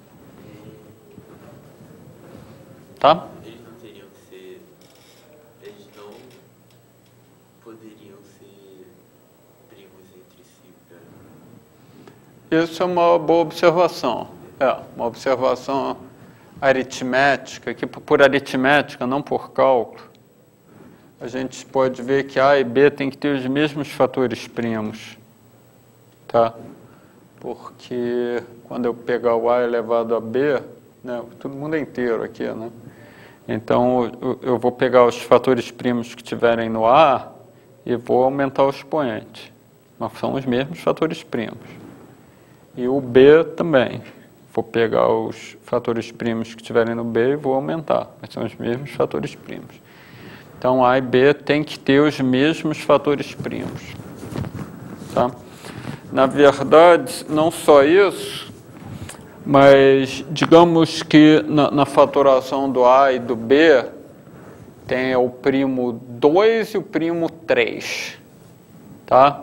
Tá?
Eles não teriam que ser... Eles não poderiam ser primos entre si, cara.
Isso é uma boa observação. Uma observação aritmética, que por aritmética, não por cálculo, a gente pode ver que A e B tem que ter os mesmos fatores primos. Tá? Porque quando eu pegar o A elevado a B, né, todo mundo é inteiro aqui, né? Então, eu vou pegar os fatores primos que tiverem no A e vou aumentar o expoente. Mas são os mesmos fatores primos. E o B também. Vou pegar os fatores primos que tiverem no B e vou aumentar. Mas são os mesmos fatores primos. Então, A e B tem que ter os mesmos fatores primos. Tá? Na verdade, não só isso, mas digamos que na fatoração do A e do B tem o primo 2 e o primo 3. Tá?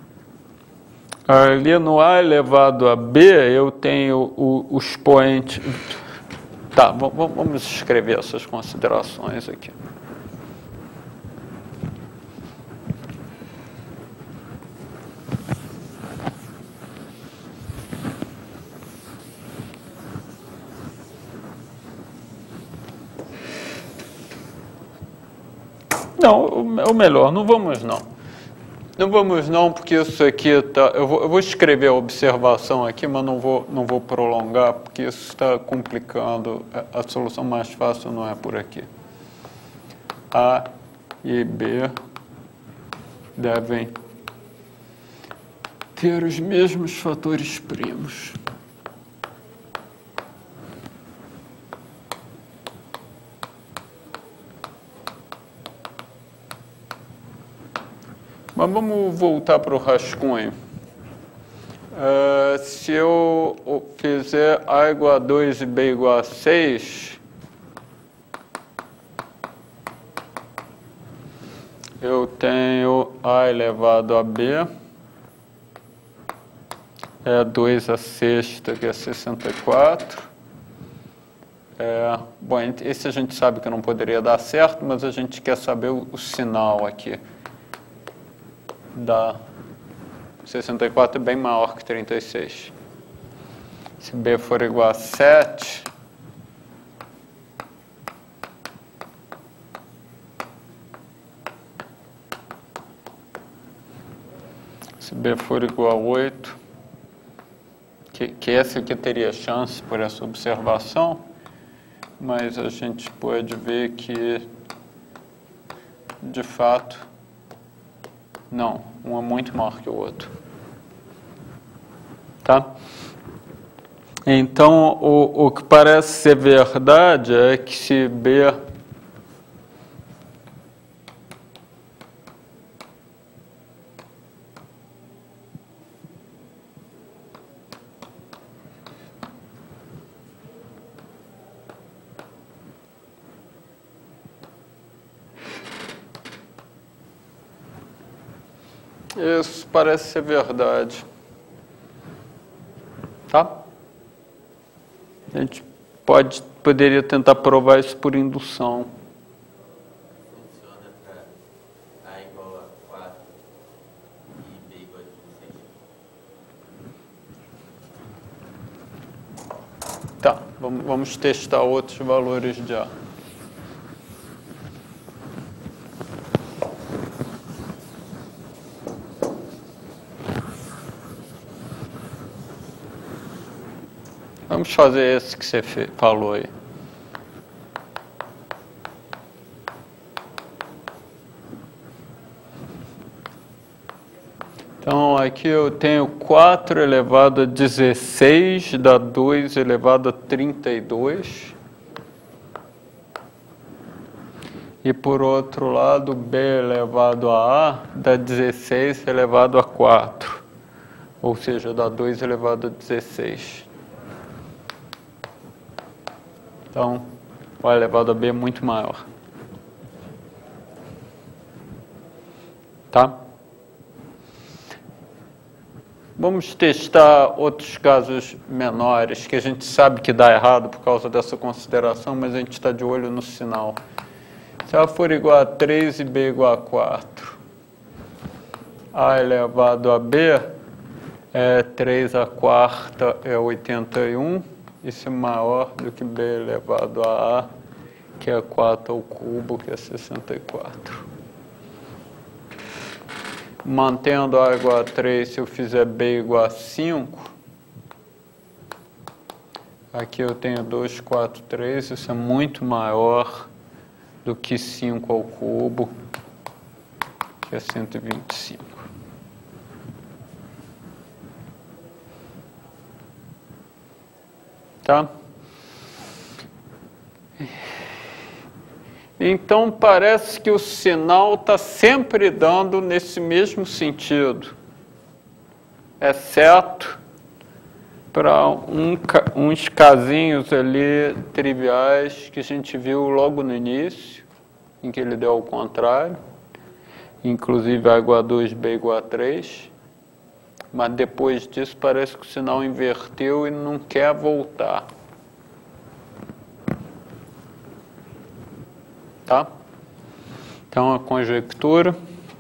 Ali no A elevado a B, eu tenho o expoente... Tá, vamos escrever essas considerações aqui. Não, o melhor, não vamos não. Não vamos não, porque isso aqui tá... Eu vou escrever a observação aqui, mas não vou prolongar, porque isso está complicando. A solução mais fácil não é por aqui. A e B devem ter os mesmos fatores primos. Mas vamos voltar para o rascunho. Se eu fizer A igual a 2 e B igual a 6, eu tenho A elevado a B, é 2 a sexta, que é 64. Bom, esse a gente sabe que não poderia dar certo, mas a gente quer saber o sinal aqui. Da 64 é bem maior que 36. Se B for igual a 7, se B for igual a 8, que esse aqui teria chance por essa observação, mas a gente pode ver que, de fato, não, um é muito maior que o outro. Tá? Então, o que parece ser verdade é que se B isso parece ser verdade. Tá? A gente poderia tentar provar isso por indução.
Funciona para A igual a 4 e B igual a 16.
Tá, vamos testar outros valores de A. Vamos fazer esse que você falou aí. Então, aqui eu tenho 4 elevado a 16, dá 2 elevado a 32. E, por outro lado, B elevado a A dá 16 elevado a 4. Ou seja, dá 2 elevado a 16. Então, o A elevado a B é muito maior. Tá? Vamos testar outros casos menores, que a gente sabe que dá errado por causa dessa consideração, mas a gente está de olho no sinal. Se A for igual a 3 e B igual a 4, A elevado a B é 3 a quarta é 81, isso é maior do que B elevado a A, que é 4 ao cubo, que é 64. Mantendo A igual a 3, se eu fizer B igual a 5, aqui eu tenho 2, 4, 3, isso é muito maior do que 5 ao cubo, que é 125. Tá? Então, parece que o sinal está sempre dando nesse mesmo sentido, exceto para uns casinhos ali triviais que a gente viu logo no início, em que ele deu ao contrário, inclusive A igual a 2, B igual a 3, mas depois disso parece que o sinal inverteu e não quer voltar. Tá? Então, a conjectura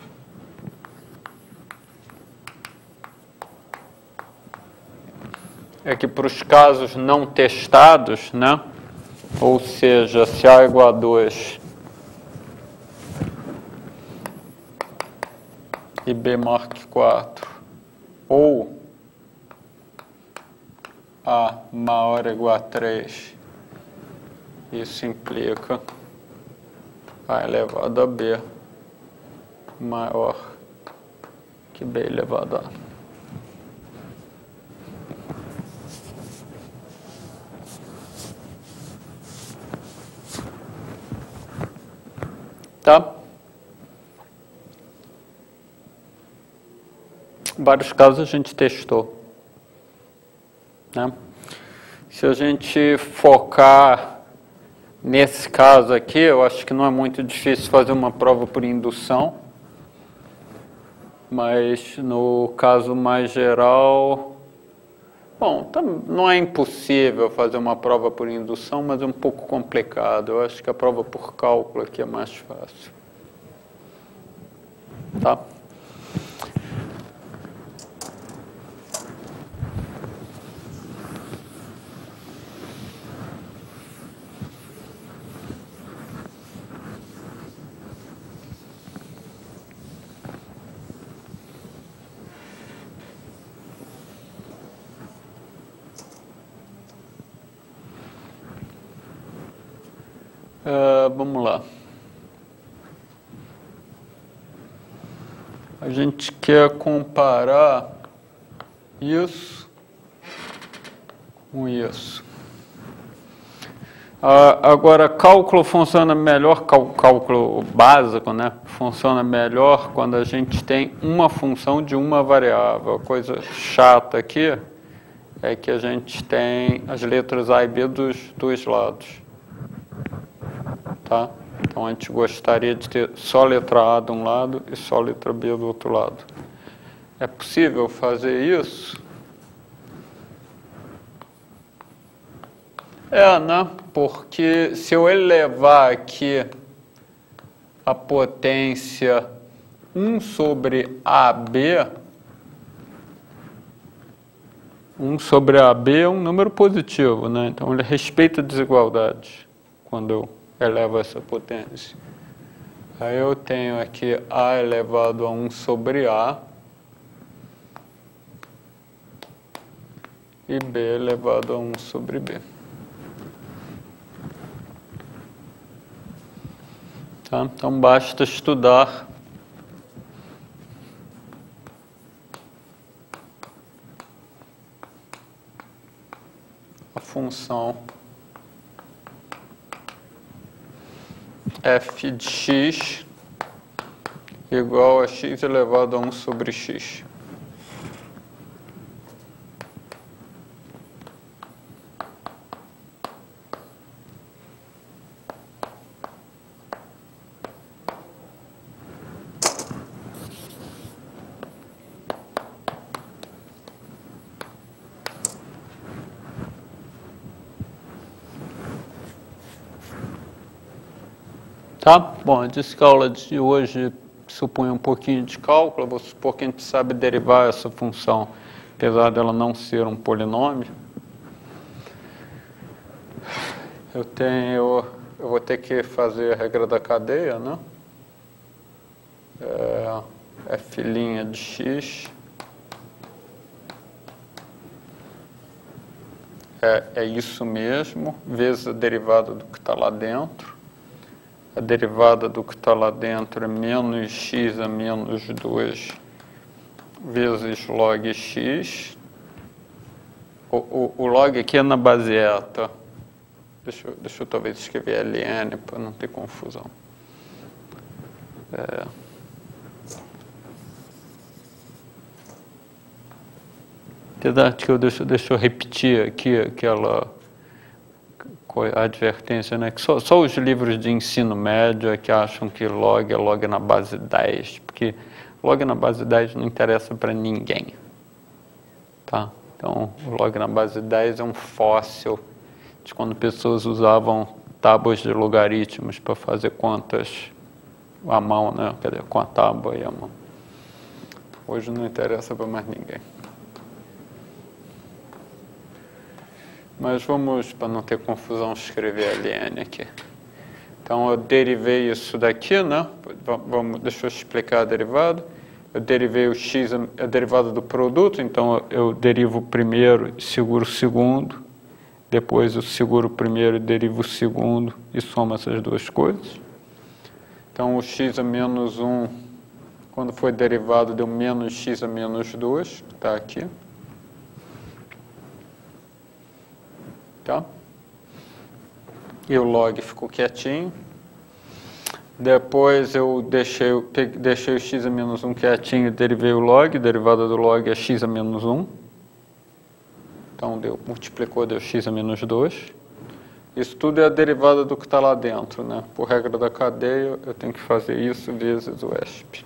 é que para os casos não testados, né? Ou seja, se A igual a 2 e B maior que 4, ou A maior ou igual a 3, isso implica A elevado a B maior que B elevado a A. Tá? Vários casos a gente testou. Né? Se a gente focar nesse caso aqui, eu acho que não é muito difícil fazer uma prova por indução, mas no caso mais geral, bom, não é impossível fazer uma prova por indução, mas é um pouco complicado. Eu acho que a prova por cálculo aqui é mais fácil. Tá? Vamos lá. A gente quer comparar isso com isso. Agora, cálculo funciona melhor, cálculo básico, né? Funciona melhor quando a gente tem uma função de uma variável. A coisa chata aqui é que a gente tem as letras A e B dos dois lados. Tá? Então, a gente gostaria de ter só letra A de um lado e só letra B do outro lado. É possível fazer isso? Né? Porque se eu elevar aqui a potência 1 sobre AB, 1 sobre AB é um número positivo, né? Então ele respeita a desigualdade quando eu elevo essa potência. Aí eu tenho aqui A elevado a 1 sobre A e B elevado a 1 sobre B. Tá? Então basta estudar a função f de x igual a x elevado a 1 sobre x. Tá? Bom, eu disse que a aula de hoje supõe um pouquinho de cálculo, vou supor que a gente sabe derivar essa função, apesar dela não ser um polinômio. Eu vou ter que fazer a regra da cadeia, né? F' de x é isso mesmo, vezes a derivada do que está lá dentro. A derivada do que está lá dentro é menos x a menos 2 vezes log x. O log aqui é na base eta. Deixa eu talvez escrever ln para não ter confusão. Deixa eu repetir aqui aquela a advertência, né? Que só os livros de ensino médio é que acham que log é log na base 10, porque log na base 10 não interessa para ninguém. Tá? Então, o log na base 10 é um fóssil de quando pessoas usavam tábuas de logaritmos para fazer contas à mão, né? Quer dizer, com a tábua e a mão. Hoje não interessa para mais ninguém. Mas vamos, para não ter confusão, escrever ln aqui. Então, eu derivei isso daqui, né? Deixa eu explicar a derivada. Eu derivei o x, a derivada do produto, então eu derivo o primeiro e seguro o segundo. Depois eu seguro o primeiro e derivo o segundo e somo essas duas coisas. Então, o x a menos 1, quando foi derivado, deu menos x a menos 2, que está aqui. Tá? E o log ficou quietinho. Depois eu deixei o x a menos 1 quietinho e derivei o log. A derivada do log é x a menos 1. Então multiplicou, deu x a menos 2. Isso tudo é a derivada do que está lá dentro, né? Por regra da cadeia, eu tenho que fazer isso vezes o ESP.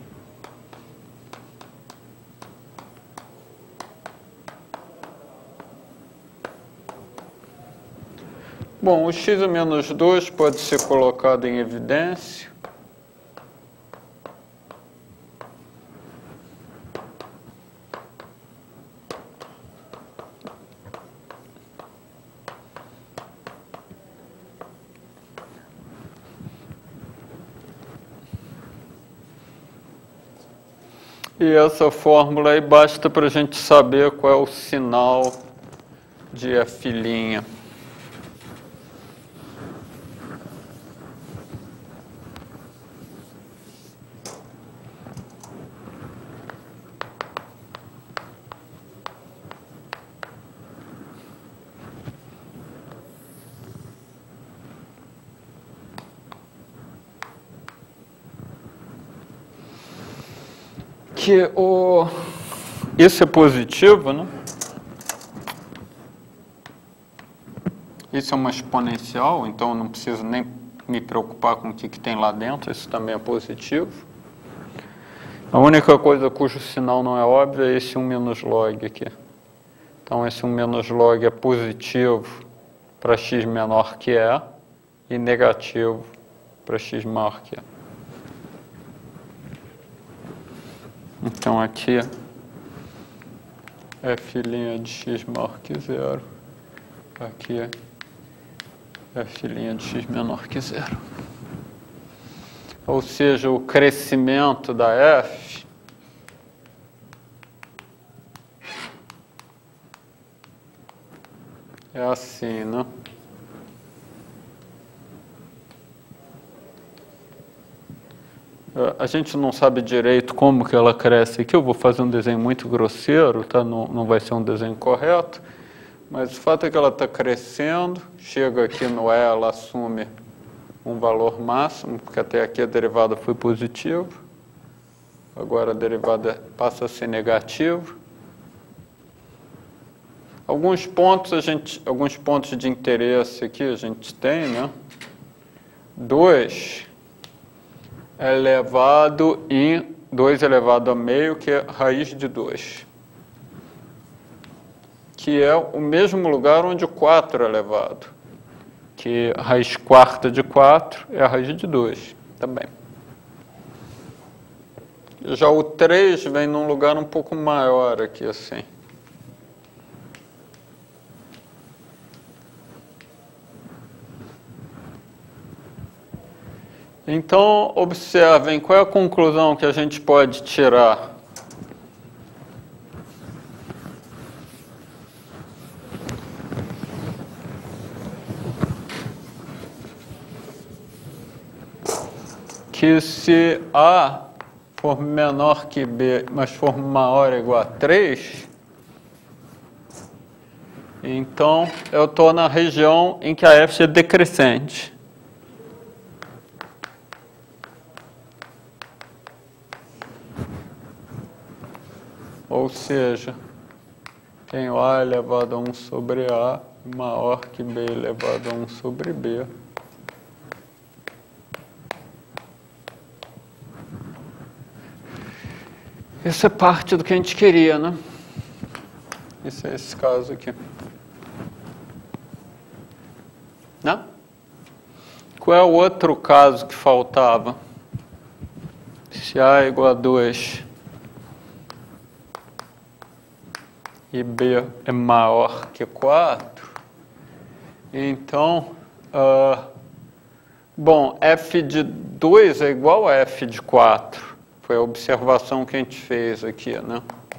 Bom, o x a menos 2 pode ser colocado em evidência. E essa fórmula aí basta para a gente saber qual é o sinal de f'. que isso é positivo, né? Isso é uma exponencial, então eu não preciso nem me preocupar com o que tem lá dentro, isso também é positivo. A única coisa cujo sinal não é óbvio é esse 1 menos log aqui. Então, esse 1 menos log é positivo para x menor que E e negativo para x maior que E. Então, aqui é f' de x maior que 0. Aqui é f' de x menor que 0. Ou seja, o crescimento da f é assim, né? A gente não sabe direito como que ela cresce aqui. Eu vou fazer um desenho muito grosseiro, tá? Não vai ser um desenho correto. Mas o fato é que ela está crescendo. Chega aqui no E, ela assume um valor máximo, porque até aqui a derivada foi positiva. Agora a derivada passa a ser negativa. Alguns pontos de interesse aqui a gente tem, né? 2 elevado em 2 elevado a meio, que é raiz de 2. Que é o mesmo lugar onde o 4 é elevado. Que raiz quarta de 4 é a raiz de 2 também. Já o 3 vem num lugar um pouco maior aqui, assim. Então, observem qual é a conclusão que a gente pode tirar. Que se A for menor que B, mas for maior ou igual a 3, então eu estou na região em que a f é decrescente. Ou seja, tenho A elevado a 1 sobre A maior que B elevado a 1 sobre B. Isso é parte do que a gente queria, né? Isso é esse caso aqui. Né? Qual é o outro caso que faltava? Se A é igual a 2 e B é maior que 4, então, bom, f de 2 é igual a f de 4. Foi a observação que a gente fez aqui, né?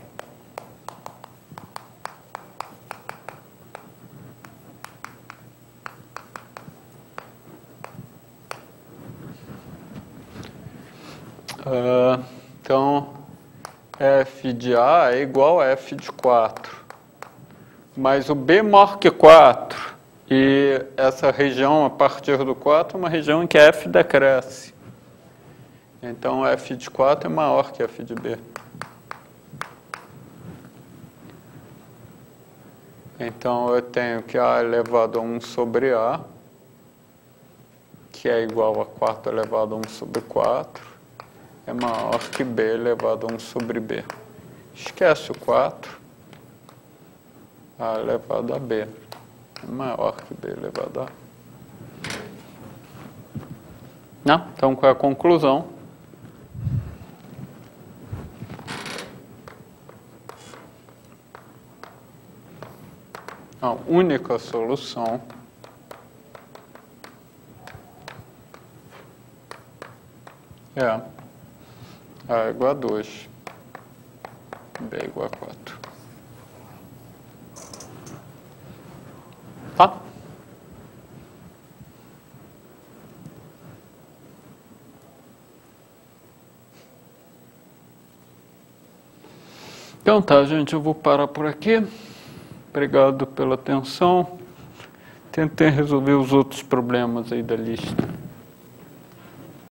Então, f de A é igual a f de 4. Mas o B maior que 4, e essa região a partir do 4 é uma região em que f decresce. Então, f de 4 é maior que f de B. Então, eu tenho que A elevado a 1 sobre A, que é igual a 4 elevado a 1 sobre 4, é maior que B elevado a 1 sobre B. Esquece o 4. A elevado a B é maior que B elevado a A. Não? Então, qual é a conclusão? A única solução é A igual a 2, B igual a 4. Tá? Então tá, gente, eu vou parar por aqui. Obrigado pela atenção. Tentei resolver os outros problemas aí da lista.